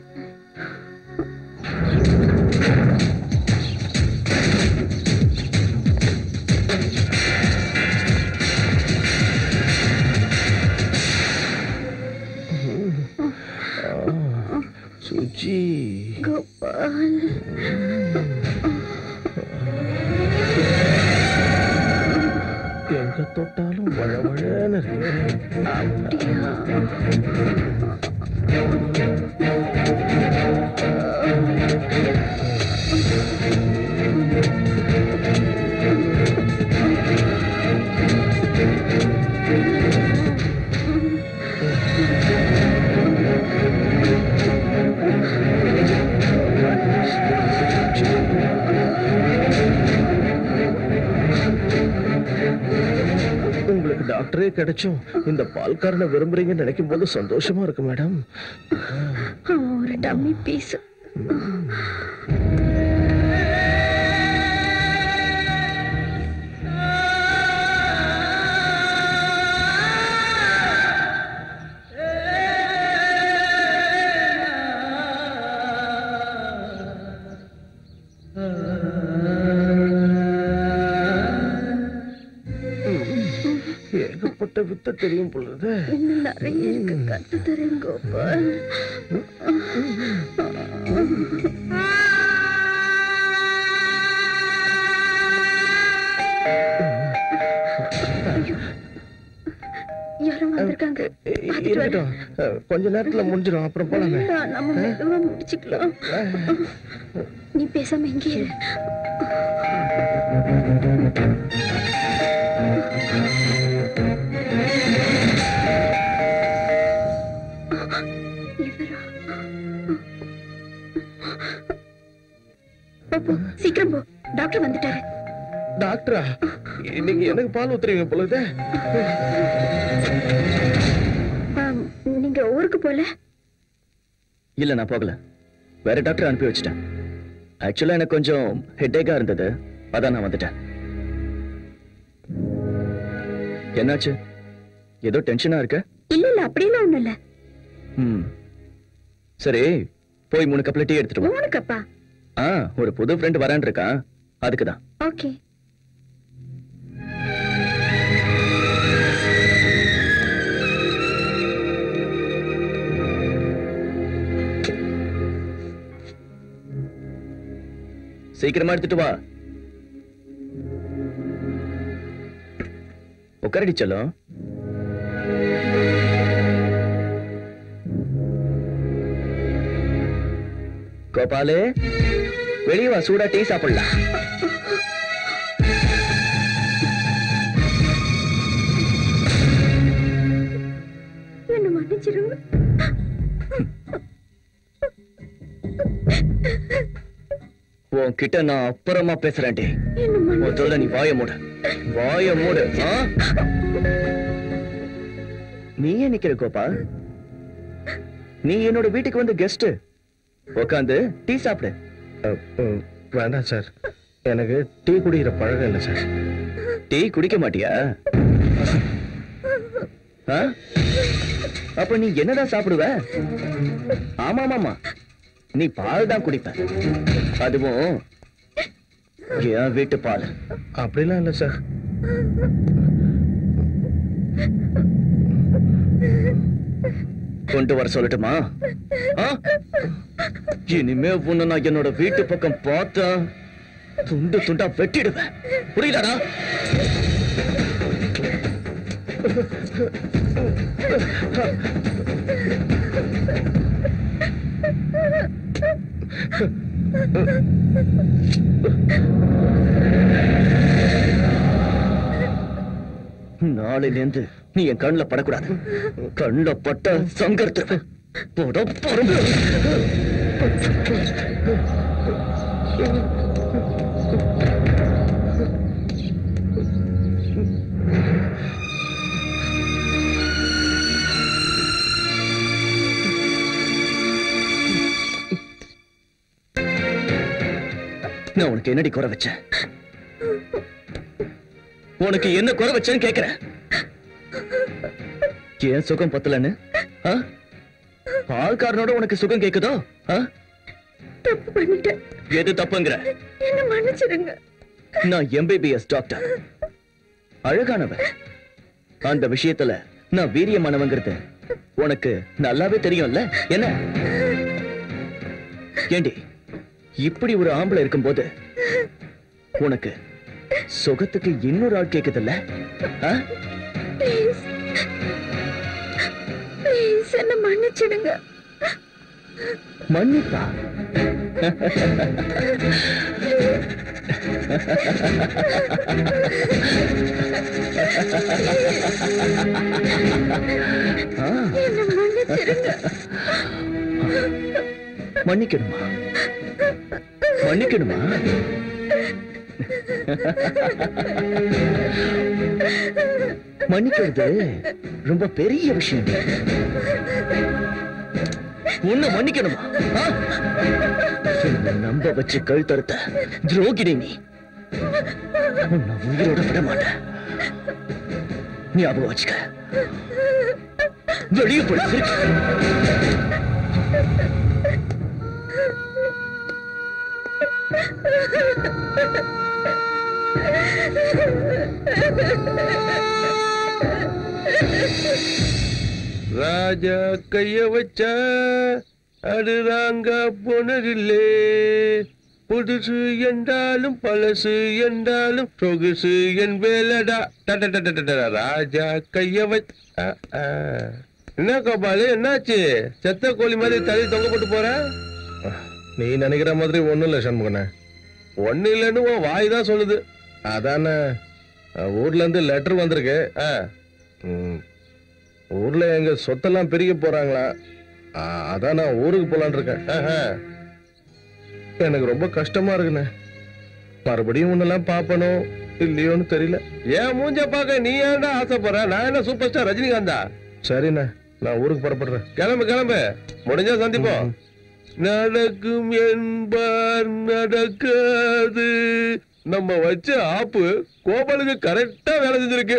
சுஜி, கோபால், எங்க தொட்டாலும் வழவழன்னு இருக்கு. உங்களுக்கு டாக்டரே கிடைச்சும் இந்த பால்காரனை விரும்புறீங்கன்னு நினைக்கும் போது சந்தோஷமா இருக்கு மேடம். ஒரு டம்மி பீஸ். ஏகப்பட்ட வித்த தெரியும் பொழுது நிறைய இருக்கு, கத்து தரேன் கோபால். யாரும் வந்திருக்காங்க. இருக்கட்டும், கொஞ்ச நேரத்துல முடிஞ்சிடும். அப்புறம் போலாமே. நம்ம மெதுவா முடிச்சுக்கலாம். நீ பேசாம எங்கே இரு. சீக்கிரம் போ, டாக்டர் வந்துட்டாரு. டாக்டரா? இன்னைக்கு எனக்கு பால் ஊத்துறீங்க பொழுது. நீங்க ஊருக்கு போல? இல்ல, நான் போகல. வேற டாக்டர் அனுப்பி வச்சிட்டேன். ஆக்சுவலா எனக்கு கொஞ்சம் ஹெட்டேக்கா இருந்தது, அதான் நான் வந்துட்டேன். என்னாச்சு? ஏதோ டென்ஷனா இருக்க? இல்ல இல்ல, அப்படியெல்லாம் ஒண்ணும் இல்ல. ம், சரி, போய் மூணு கப்ல டீ எடுத்துட்டு வா. மூணு கப்பா? ஆ, ஒரு புது ஃப்ரெண்ட் வரான் இருக்கான், அதுக்குதான். ஓகே. சீக்கிரமா எடுத்துட்டு வா. உட்காரடி செல்லம். கோபாலு, வெளியே வா, சூடா டீ சாப்பிடலாம். என்ன மன்னிச்சிருங்க. உன்கிட்ட நான் அப்புறமா பேசுறேன். டீ முதல்ல நீ வாய மூடு, வாய மூடு. நீ ஏன் நிக்கிற கோபால்? நீ என்னோட வீட்டுக்கு வந்து கெஸ்ட். உட்காந்து டீ சாப்பிடு. வேண்டாம் சார், எனக்கு டீ குடிக்கிற பழக்கம் இல்லை சார். டீ குடிக்க மாட்டியா? அப்ப நீ என்னதான் சாப்பிடுவ? ஆமா மாமா, நீ பால் தான் குடிப்ப, அதுவும் என் வீட்டு பால். அப்படிலாம் இல்ல சார். கொண்டு வர சொல்லட்டுமா? இனிமே உன்னை நான் என்னோட வீட்டு பக்கம் பார்த்தா துண்டு துண்டா வெட்டிடுவேன், புரியலடா? நாளையிலேருந்து நீ என் கண்ணுல படக்கூடாது. கண்ணுல பட்ட சங்கர்த்துவேன். போட பொறுமை. நான் உனக்கு என்னடி குறை வச்சேன்? உனக்கு என்ன குறை வச்சேன்னு கேக்குறேன். ஏன் சுகம் பத்தலன்னு? பால்காரனோட உனக்கு சுகம் கேக்குதோ? தப்பு பண்ணிட்டேன். எது தப்புங்கிற? என்ன மன்னிச்சிடுங்க. நான் எம்பிபிஎஸ் டாக்டர், அழகானவன். அந்த விஷயத்துல நான் வீரியமானவங்கிறது உனக்கு நல்லாவே தெரியும்ல? என்ன ஏண்டி இப்படி ஒரு ஆம்பளை இருக்கும்போது உனக்கு சுகத்துக்கு இன்னொரு ஆள் கேக்குதுல்ல? ப்ளீஸ் ப்ளீஸ் என்ன மன்னிச்சிடுங்க. மன்னிப்பா? என்ன மன்னிச்சிடுங்க. மன்னிக்கணுமா? மன்னிக்கணுமா? மன்னிக்கிறது ரொம்ப பெரிய விஷயம். உன்னை மன்னிக்கணுமா? நம்ப வச்சு கழுத்தறுத்த துரோகிணி நீ. உன்னை உயிரோட விட மாட்டேன், ஞாபகம் வச்சுக்க. வெளியே போய் ராஜா கைய வச்ச அடுறாங்க போனதில்லே, புதுசு என்றாலும் பழசு என்றாலும் சொகுசு என் வேலடா. ராஜா கைய வச்ச. என்ன கோபாலு, என்னாச்சு? செத்த கோழி மாதிரி தலை தொங்க போட்டு போற? நீ நினைக்கிற மாதிரி ஒண்ணும் இல்ல சண்முகனே. ஒண்ணு இல்லைன்னு உன் வாய் தான் சொல்லுது. அதானே, ஊர்ல இருந்து லெட்டர் வந்திருக்கு. ஊர்ல எங்க சொத்தெல்லாம் பிரிக்க போறாங்களா, அதான் நான் ஊருக்கு போலான் இருக்கேன். எனக்கு ரொம்ப கஷ்டமா இருக்குண்ணே. மறுபடியும் ஒன்னெல்லாம் பாப்பனும் இல்லையோன்னு தெரியல. ஏன் மூஞ்ச பாக்க நீ ஏன்டா ஆசைப்படுற? நான் என்ன சூப்பர் ஸ்டார் ரஜினிகாந்தா? சரிண்ணே, நான் ஊருக்கு புறப்படுறேன். கிளம்பு கிளம்பு, முடிஞ்சா சந்திப்போம். நடக்கும் என்பார் நடக்காது. நம்ம வச்ச ஆப்பு கோபாலுக்கு கரெக்டா வேலை செஞ்சிருக்கு.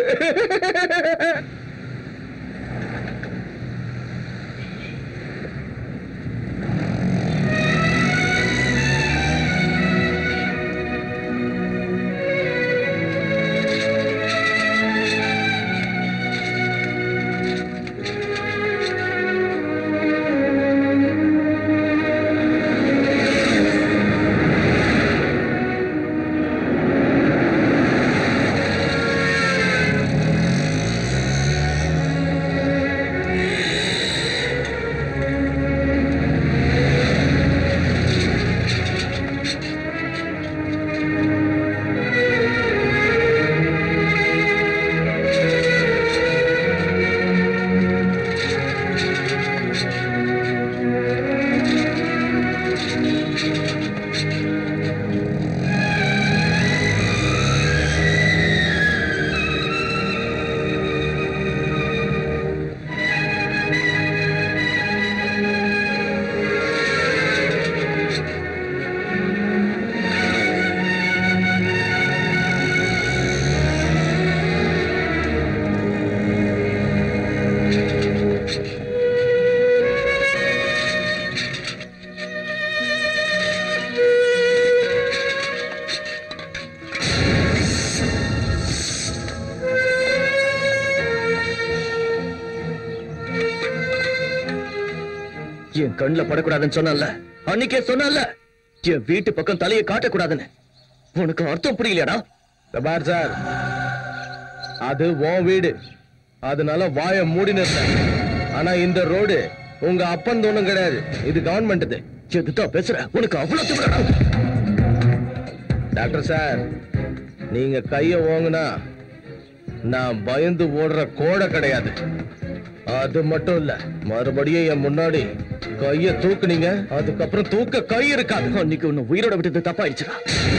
என் கண்ணுல படக்கூடாதுன்னு சொன்னல, அன்னைக்கே சொன்னல என் வீட்டு பக்கம் தலையை காட்டக்கூடாதுன்னு. உனக்கு அர்த்தம் புரியலையாடா? பார் சார், அது உன் வீடு, அதனால வாய மூடின. ஆனா இந்த ரோடு உங்க அப்பன் ஒண்ணும் கிடையாது, இது கவர்மெண்ட். எதுதான் பேசுற? உனக்கு அவ்வளவு திமிரடா? டாக்டர் சார், நீங்க கைய ஓங்குனா நான் பயந்து ஓடுற கோடை கிடையாது. அது மட்டும் இல்ல, மறுபடியும் என் முன்னாடி கைய தூக்குனீங்க, அதுக்கப்புறம் தூக்க கை இருக்காது. அன்னைக்கு உன்னை உயிரோட விட்டது தப்பாயிடுச்சுடா.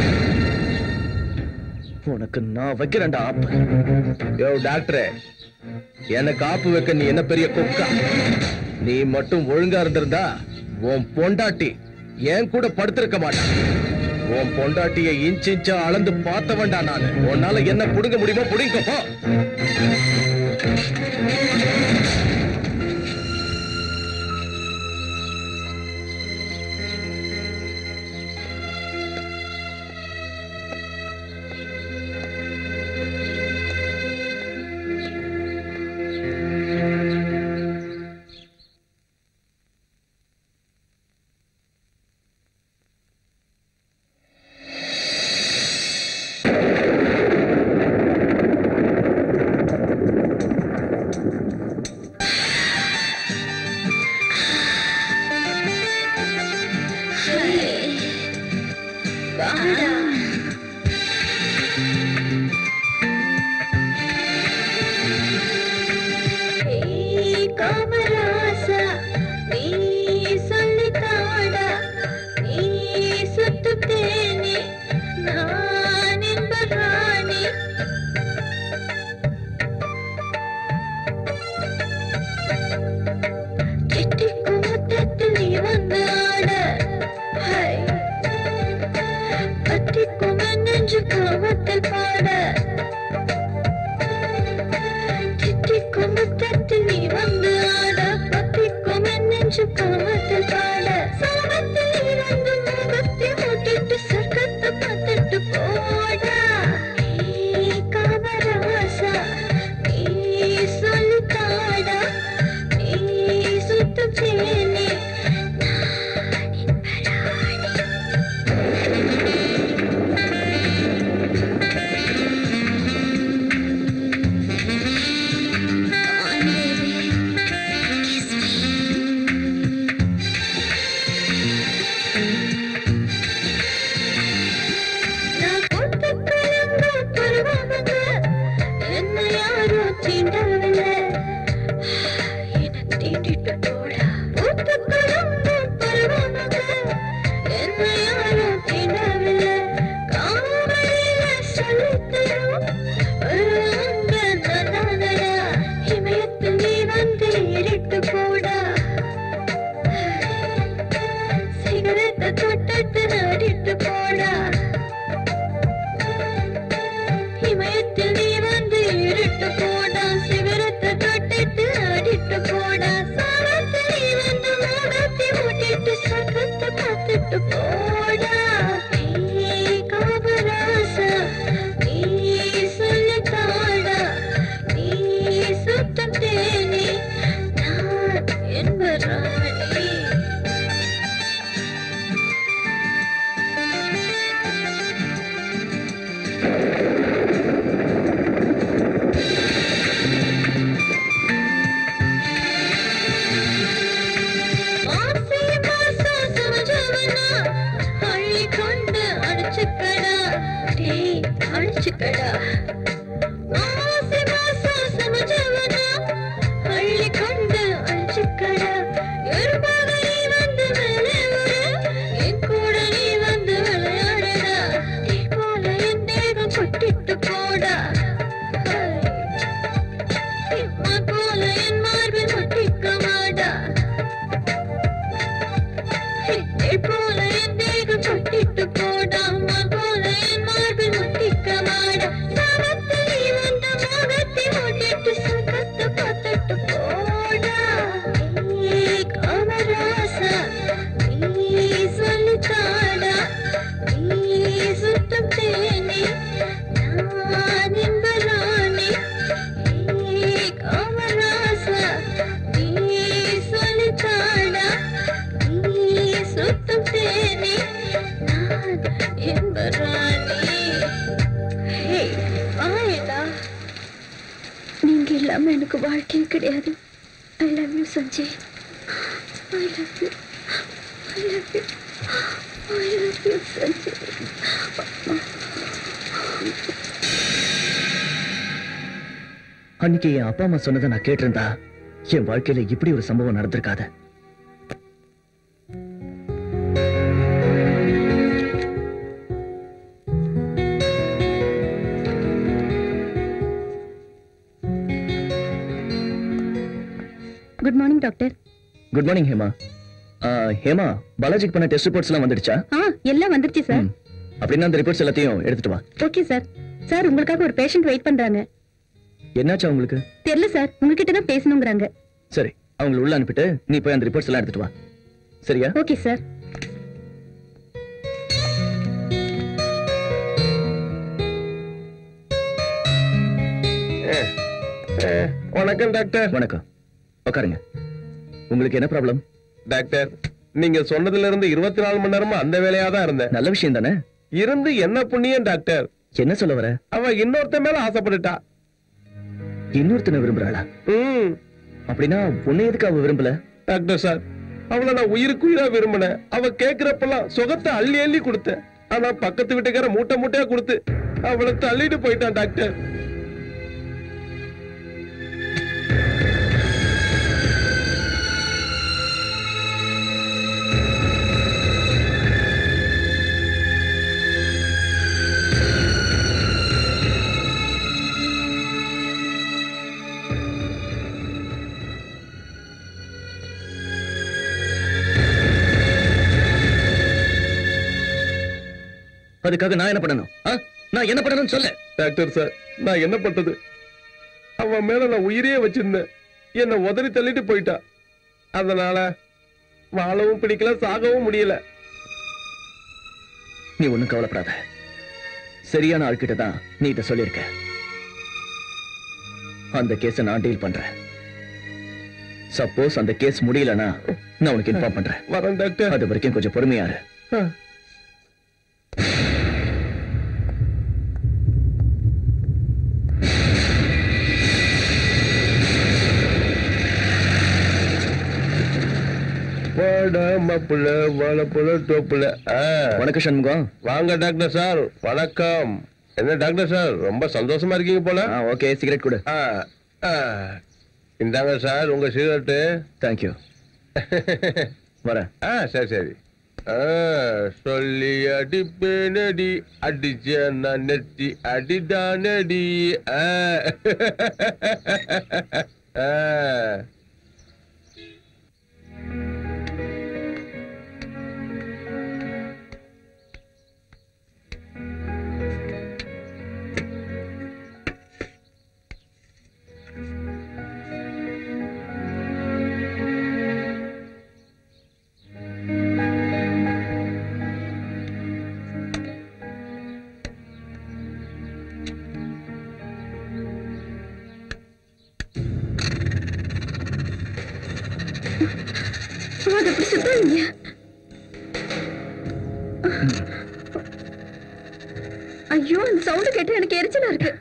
உனக்கு நான் வைக்கிறேன்டா ஆப்பு. யோ டாக்டரே, எனக்கு ஆப்பு வைக்க நீ என்ன பெரிய குக்கா? நீ மட்டும் ஒழுங்கா இருந்திருந்தா உன் பொண்டாட்டி என் கூட படுத்திருக்க மாட்டான். உன் பொண்டாட்டியை இன்ச் இன்ச்சா அளந்து பார்த்தவன்டா நானு. உன்னால என்ன புடுங்க முடியுமோ புடிங்கப்போ. கிடையாது. I love you Sanjay. I love you. I love you. I love you Sanjay. அன்னைக்கு என் அப்பா அம்மா சொன்னதை நான் கேட்டிருந்தா என் வாழ்க்கையில இப்படி ஒரு சம்பவம் நடந்திருக்காது. Good morning doctor. Good morning Hema. ஆ, ஹேமா, பாலாஜிக்கு பண்ண டெஸ்ட் ரிப்போர்ட்ஸ் எல்லாம் வந்துடுச்சா? ஆ, எல்லாம் வந்துருச்சு சார். ம். அப்படின்னா அந்த ரிப்போர்ட்ஸ் எல்லாத்தையும் எடுத்துட்டு வா. Okay sir. சார் உங்களுக்காக ஒரு பேஷண்ட் வெயிட் பண்றாங்க. என்னாச்சா உங்களுக்கு? தெரியல சார், உங்ககிட்ட தான் பேசணுங்கிறாங்க. சரி, அவங்களை உள்ள அனுப்பிட்டு நீ போய் அந்த ரிப்போர்ட்ஸ் எல்லாம் எடுத்துட்டு வா. சரியா? Okay sir. வணக்கம் டாக்டர். வணக்கம், உட்காருங்க. உங்களுக்கு என்ன ப்ராப்ளம்? டாக்டர், நீங்க சொன்னதுல இருந்து இருபத்தி நாலு மணி நேரமா அந்த வேலையா தான் இருந்தேன். நல்ல விஷயம் தானே. இருந்து என்ன புண்ணியம் டாக்டர்? என்ன சொல்ல வர? அவ இன்னொருத்த மேல ஆசைப்பட்டுட்டா. இன்னொருத்தனை விரும்புறாளா? ம் அப்படின்னா உன்னை எதுக்கு அவ விரும்பல? டாக்டர் சார், அவளை நான் உயிருக்குயிரா விரும்பினேன். அவ கேக்குறப்பெல்லாம் சுகத்தை அள்ளி அள்ளி கொடுத்தேன். ஆனா பக்கத்து வீட்டுக்கார மூட்டை மூட்டையா கொடுத்து அவளை தள்ளிட்டு போயிட்டான் டாக்டர். அதுக்காக நான் என்ன பண்ணணும்? ஆ? நான் என்ன பண்ணணும்னு சொல்ல. டாக்டர் சார், நான் என்ன பண்றது? அவன் மேல நான் உயிரையே வச்சிருந்தேன். என்ன உதறி தள்ளிட்டு போயிட்டா. அதனால வாழவும் பிடிக்கல, சாகவும் முடியல. நீ ஒண்ணும் கவலைப்படாத. சரியான ஆள்கிட்ட தான் நீ இதை சொல்லியிருக்க. அந்த கேஸை நான் டீல் பண்றேன். சப்போஸ் அந்த கேஸ் முடியலனா நான் உனக்கு இன்ஃபார்ம் பண்றேன். வரேன் டாக்டர். அது வரைக்கும் கொஞ்சம் பொறுமையா இரு. ஆ. மாப்பிள்ள வாழப்புல டோப்புல. வணக்கம் சண்முகம். வாங்க டாக்டர் சார். வணக்கம். என்ன டாக்டர் சார், ரொம்ப சந்தோஷமா இருக்கீங்க போல. ஓகே, சிகரெட் கொடு. ஆ, ஆ. இந்தாங்க சார் உங்க சிகரெட்டு. தேங்க்யூ. வரேன். ஆ, சரி சரி. ஆ, சொல்லி அடிப்பேனடி, அடிச்ச நான் நெட்டி அடிதானடி. ஆ. ஆ. அது அப்படி சுத்தாதீங்க. ஐயோ, அந்த சவுண்ட் கேட்டு எனக்கு எரிச்சலா இருக்கு.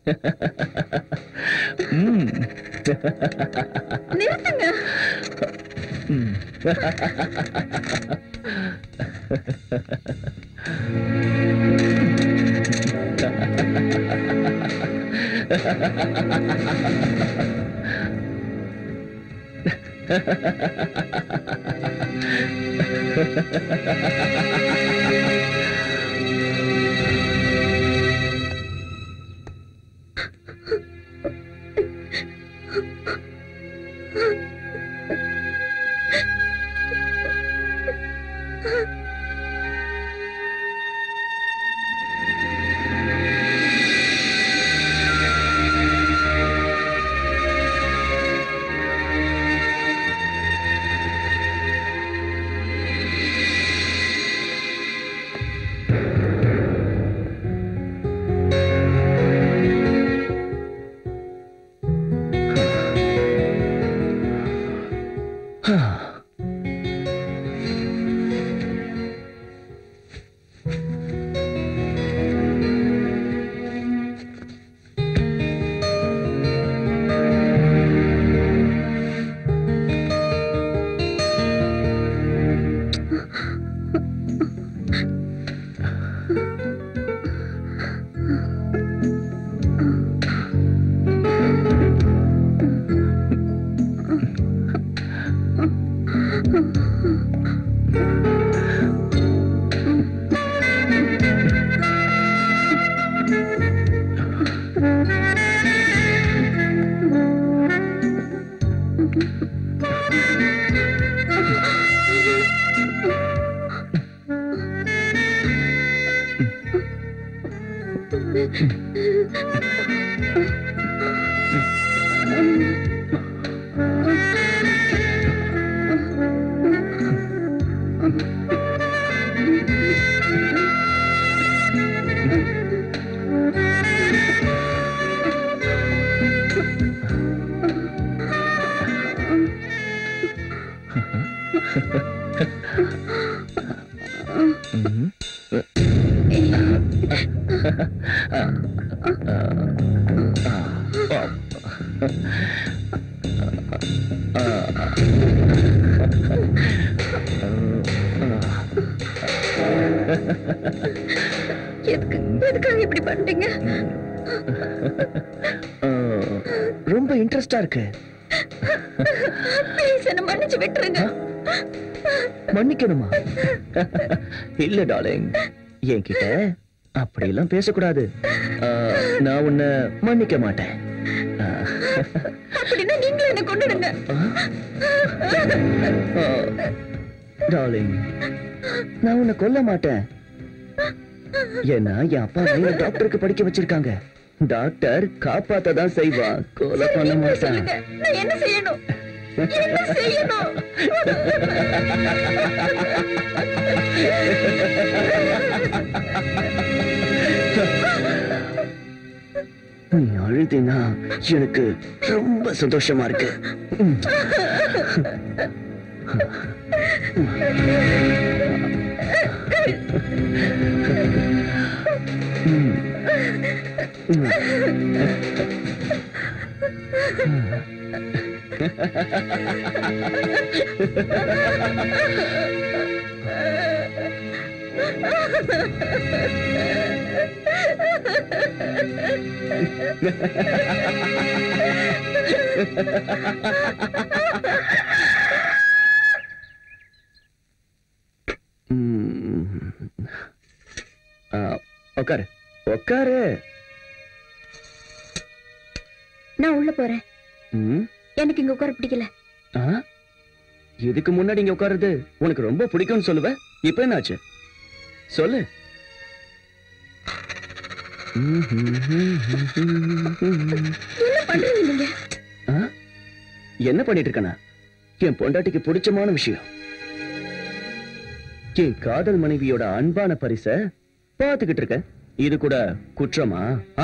நிறுத்துங்க. எதுக்கு எதுக்காக இப்படி பண்றீங்க? ரொம்ப இன்ட்ரெஸ்டா இருக்கு. ப்ளீஸ் என்ன மன்னிச்சு விட்டுருங்க. மன்னிக்கணுமா? இல்ல டார்லிங், என்கிட்ட அப்படி எல்லாம் பேசக்கூடாது. நான் உன்னை மன்னிக்க மாட்டேன். அப்படின்னா நீங்களும் என்ன கொண்டுடுங்க. டார்லிங், நான் உன்னை கொல்ல மாட்டேன். ஏன்னா என் அப்பா என்ன டாக்டருக்கு படிக்க வச்சிருக்காங்க. டாக்டர் காப்பாத்ததான் செய்வான், கொலை பண்ண மாட்டான். நான் என்ன செய்யணும்? என்ன செய்யணும்? நீ அழுதினா எனக்கு ரொம்ப சந்தோஷமா இருக்கு. உக்காரு உக்காரு. நான் உள்ள போறேன். எனக்கு இங்க உட்கார பிடிக்கல. இதுக்கு முன்னாடி இங்க உட்காருது உனக்கு ரொம்ப பிடிக்கும்னு சொல்லுவ. இப்ப என்னாச்சு சொல்லு. என்ன பண்றீங்க நீங்க? என்ன பண்ணிட்டு இருக்கனா? என் பொண்டாட்டிக்கு பிடிச்சமான விஷயம், என் காதல் மனைவியோட அன்பான பரிச பாத்துக்கிட்டு இருக்க. இது கூட குற்றமா?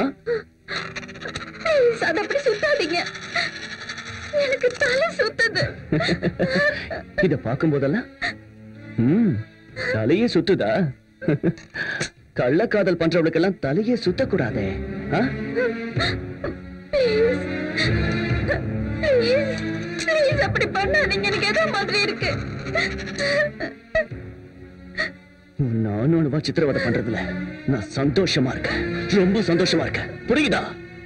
அது அப்படி சுத்தாதீங்க, எனக்கு தலை சுத்துது. இத பாக்கும் போதெல்லாம் தலையே சுத்துதா? கள்ளக்காதல் பண்றவளுக்கெல்லாம் தலையே சுத்தக்கூடாதே. அப்படி பண்ணாதீங்க, எனக்கு ஏதோ மாதிரி இருக்கு. நானும் அனுபவ சித்திரவதை பண்றதுல நான் சந்தோஷமா இருக்கேன், ரொம்ப சந்தோஷமா இருக்கேன். புரியுதா?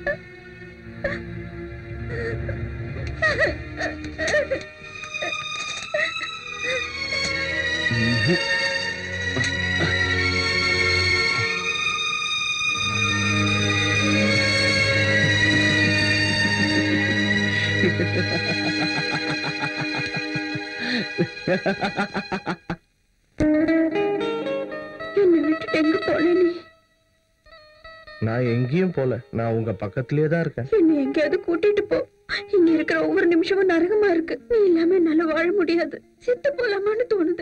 என்னை விட்டுட்டு எங்க போன நீ? நான் எங்கேயும் போல, நான் உங்க பக்கத்திலேயே தான் இருக்கேன். என்னை எங்கேயாவது கூட்டிட்டு போ. இங்க இருக்கிற ஒவ்வொரு நிமிஷமும் நரகமா இருக்கு. நீ இல்லாம என்னால வாழ முடியாது. செத்து போலாமான்னு தோணுது.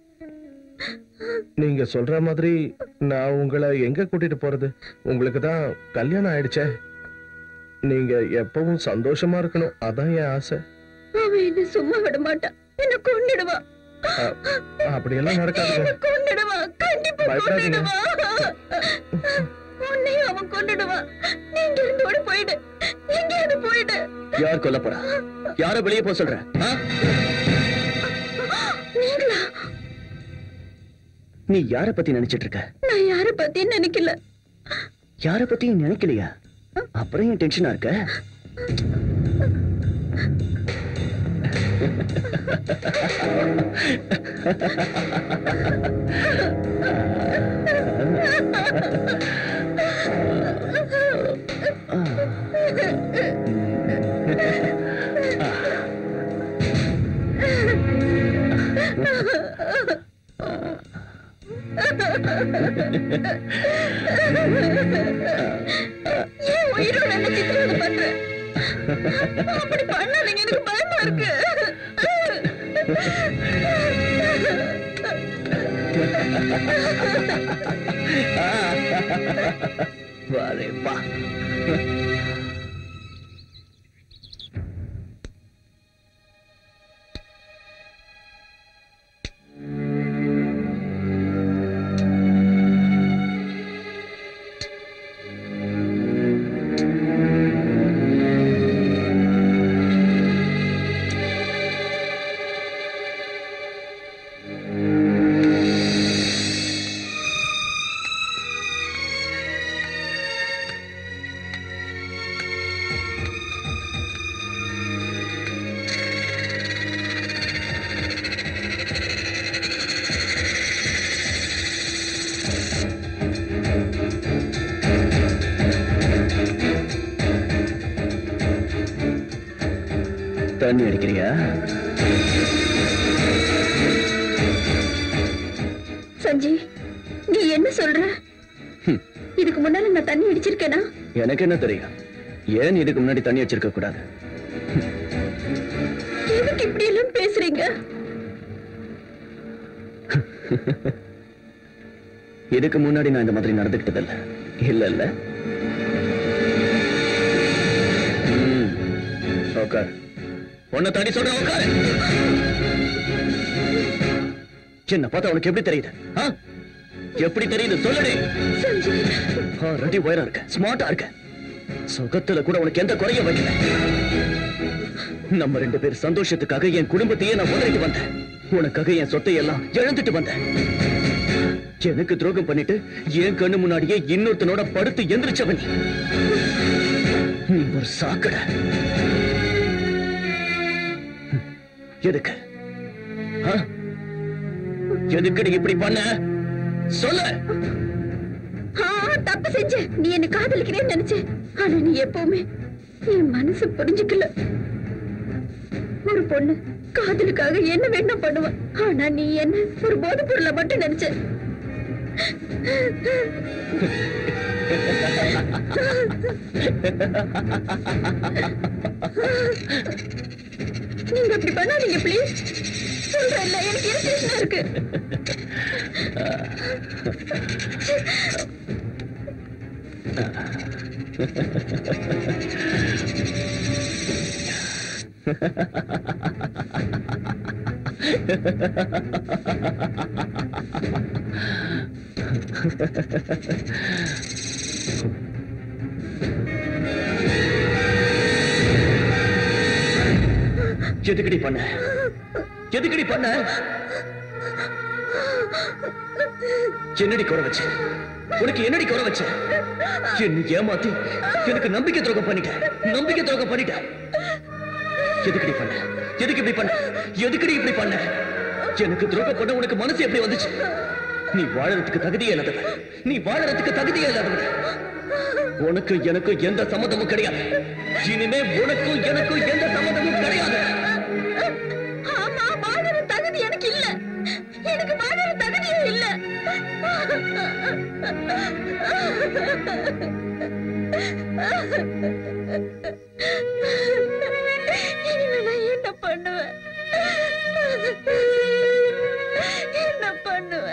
நீங்க சொல்ற மாதிரி நான் உங்களை எங்க கூட்டிட்டு போறது? உங்களுக்கு தான் கல்யாணம் ஆயிடுச்சே. நீங்க எப்பவும் சந்தோஷமா இருக்கணும், அதான் என் ஆசை. அவன் என்ன சும்மா விட மாட்டான், என்ன கொன்னுடுவா. அப்படியெல்லாம் நடக்காது. கொன்னுடுவா, கண்டிப்பா கொன்னுடுவா. உன்னையும் அவன் கொன்னுடுவான். நீங்க இருந்து ஓடி போயிடு, எங்கேயாவது போயிடு. யார் கொல்ல போறா? யார வெளியே போக சொல்ற? நீங்களா? நீ யார பத்தி நினைச்சிட்டு இருக்க? நான் யார பத்தி நினைக்கல. யார பத்தி நினைக்கலையா? அப்புறம் ஏன் டென்ஷனா இருக்க? ஏன் உயிரோட என்ன சித்திரவதை பண்ற? அப்படி பண்ணாதீங்க, எனக்கு பயமா இருக்கு. வாரே வா. தண்ணி அடிக்கிறியா? சஞ்சய், நீ என்ன சொல்ற? இதுக்கு முன்னால நான் தண்ணி அடிச்சிருக்கேனா? எனக்கு என்ன தெரியும்? ஏன் இதுக்கு முன்னாடி தண்ணி வச்சிருக்க கூடாது? எதுக்கு இப்படி எல்லாம் பேசுறீங்க? இதுக்கு முன்னாடி நான் இந்த மாதிரி நடந்துக்கிட்டதில்ல. இல்ல இல்ல. உட்கார். உன்னை தண்ணி சொல்ற உட்காரு. என்ன பார்த்தா உனக்கு எப்படி தெரியுது? எப்படி தெரியுது சொல்லுடி. ரெடி வயரா இருக்க, ஸ்மார்ட்டா இருக்க, சுகத்துல கூட உனக்கு எந்த குறையும் வைக்கல. நம்ம ரெண்டு பேர் சந்தோஷத்துக்காக என் குடும்பத்தையே நான் உதறிட்டு வந்தேன். உனக்காக என் சொத்தை எல்லாம் இழந்துட்டு வந்தேன். எனக்கு துரோகம் பண்ணிட்டு என் கண்ணு முன்னாடியே இன்னொருத்தனோட படுத்து எந்திரிச்சவன் நீ ஒரு சாக்கட. எதுக்கு எதுக்கு நீ இப்படி பண்ண சொல்ல? தப்பு செஞ்ச. நீ என்ன காதலிக்கிறேன்னு நினைச்ச. ஆனா நீ எப்பவுமே என் மனசு புரிஞ்சுக்கல. ஒரு பொண்ணு காதலுக்காக என்ன வேணா பண்ணுவ. ஆனா நீ என்ன ஒரு போதை பொருளை மட்டும் நினைச்ச. நீங்க அப்படி பண்ணாதீங்க ப்ளீஸ். சொல்றேன்ல, எனக்கு இரிட்டேஷனா இருக்கு. எதுக்கடி பண்ண? எதுக்கடி பண்ண? என்னடி குறை வச்ச? உனக்கு என்னடி குறை வச்ச? என்ன ஏமாத்தி எனக்கு நம்பிக்கை துரோகம் பண்ணிட்ட. நம்பிக்கை துரோகம் பண்ணிட்ட. எதுக்கடி பண்ண? எதுக்கு இப்படி பண்ண? எதுக்கடி இப்படி பண்ண? எனக்கு துரோகம் பண்ண உனக்கு மனசு எப்படி வந்துச்சு? நீ வாழறதுக்கு தகுதியே இல்லாதவ. நீ வாழறதுக்கு தகுதியே இல்லாதவ. உனக்கு எனக்கு எந்த சம்மதமும் கிடையாது. இனிமே உனக்கும் எனக்கும் எந்த சம்மதமும் கிடையாது. ஆமா, வாழற தகுதி எனக்கு இல்ல. எனக்கு வாழற தகுதியே இல்ல. இனிமே நான் என்ன பண்ணுவேன்? என்ன பண்ணுவேன்?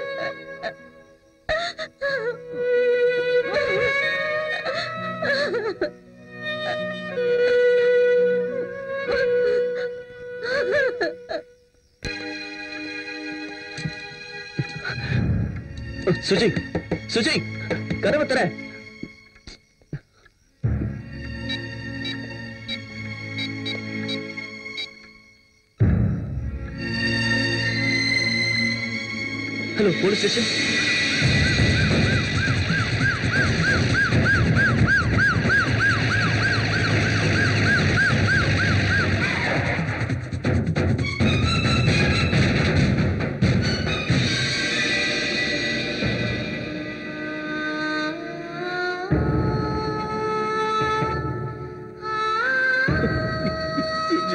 சுஜி, சுஜி, கதவை தர. Hello, police station.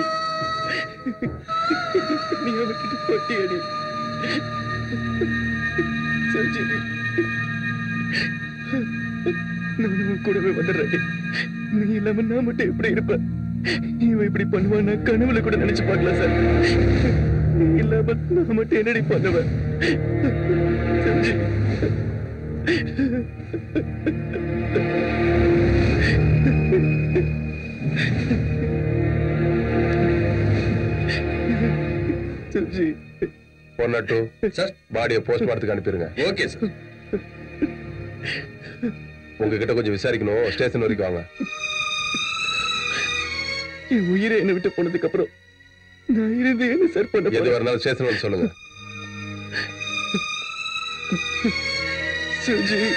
நீ அவகிட்ட போட்டியடி. சஞ்சய், நானும் கூடவே வந்துடுறேன். நீ இல்லாம நான் மட்டும் எப்படி இருப்பேன்? இவன் இப்படி பண்ணுவான் நான் கனவுல கூட நினைச்சு பார்க்கல சார். நீ இல்லாம நான் மட்டும் என்னடி பண்ணுவேன்? Sanjay, Sanjay. One two sir. பாடியை போஸ்ட்மார்ட்டத்துக்கு அனுப்பிடுங்க. Okay sir. உங்ககிட்ட கொஞ்சம் விசாரிக்கணும். ஸ்டேஷன் வரைக்கும் வாங்க. என் உயிரை என்ன விட்டு போனதுக்கு அப்புறம் நான் இருந்து என்ன சார் பண்ண எது வரனாலும் ஸ்டேஷன் வந்து சொல்லுங்க. சஞ்சய்,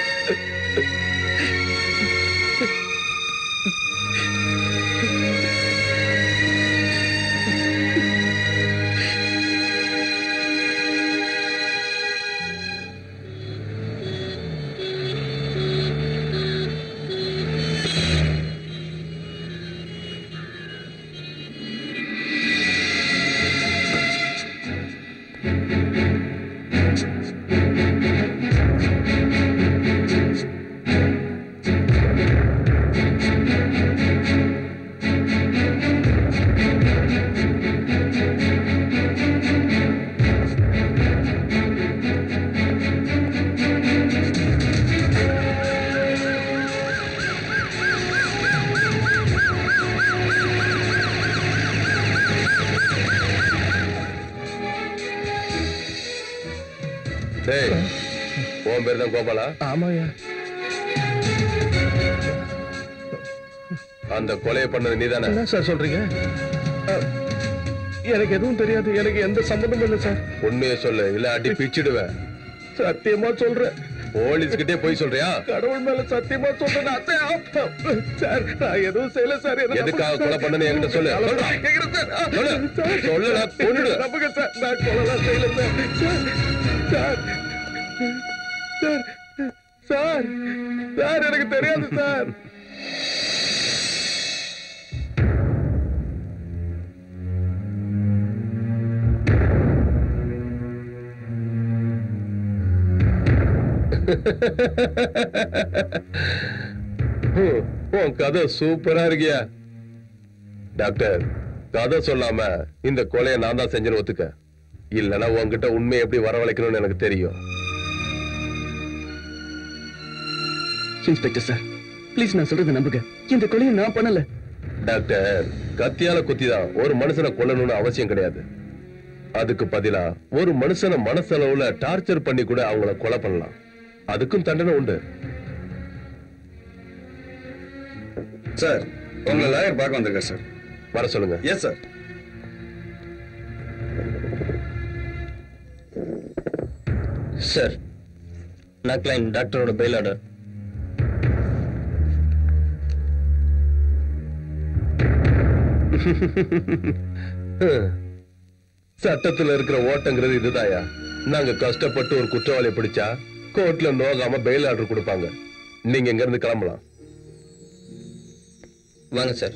டேய், உன் பேர் தான் கோபாலா? ஆமாயா. அந்த கொலையை பண்ணது நீதானே? என்ன சார் சொல்றீங்க? அஹ், எனக்கு எதுவும் தெரியாது. எனக்கு எந்த சம்பந்தமும் இல்லை சார். உண்மையை சொல்லு, இல்ல அடி பிச்சிடுவேன். சத்தியமா சொல்றேன். போலீஸ் கிட்டே போய் சொல்றியா? கடவுள் மேல சத்தியமா சொல்றேன். அத்தை, அப்பா. சார், நான் எதுவும் செய்யல சார். என்ன எதுக்காக நம்புங்க கொலை சார். பண்ணனு என்கிட்ட சொல்லு. சொல்றா. கேக்குறேன் சார். ஆ, சொல்லு. சார். சொல்லுடா, கொன்னுடு. நம்புங்க சார். நான் கொலைலாம் செய்யல sir. Sir, sir, sir, sir, எனக்கு தெரியாது சார். ஹம், உன் கதை சூப்பரா இருக்கியா டாக்டர்? கதை சொல்லாம இந்த கொலையை நான் தான் செஞ்சேன்னு ஒத்துக்க. இல்லைன்னா உன்கிட்ட உண்மையை எப்படி வரவழைக்கணும்னு எனக்கு தெரியும். இன்ஸ்பெக்டர் சார், ப்ளீஸ் நான் சொல்றதை நம்புங்க. இந்த கொலையை நான் பண்ணல. டாக்டர், கத்தியால குத்திதான் ஒரு மனுஷனை கொல்லணும்னு அவசியம் கிடையாது. அதுக்கு பதிலா ஒரு மனுஷனை மனசளவுல டார்ச்சர் பண்ணி கூட அவங்கள கொலை பண்ணலாம். அதுக்கும் தண்டனை உண்டு. சார், உங்களை லாயர் பார்க்க வந்திருக்கேன் சார். வர சொல்லுங்க. Yes sir. சார், நக்லைன் டாக்டரோட பெயில் ஆர்டர். சட்டத்துல இருக்கிற ஓட்டங்கிறது இதுதாயா. நாங்க கஷ்டப்பட்டு ஒரு குற்றவாளியை பிடிச்சா கோர்ட்ல நோகாம பெயில் ஆர்டர் கொடுப்பாங்க. நீங்க இங்க இருந்து கிளம்பலாம். வாங்க சார்.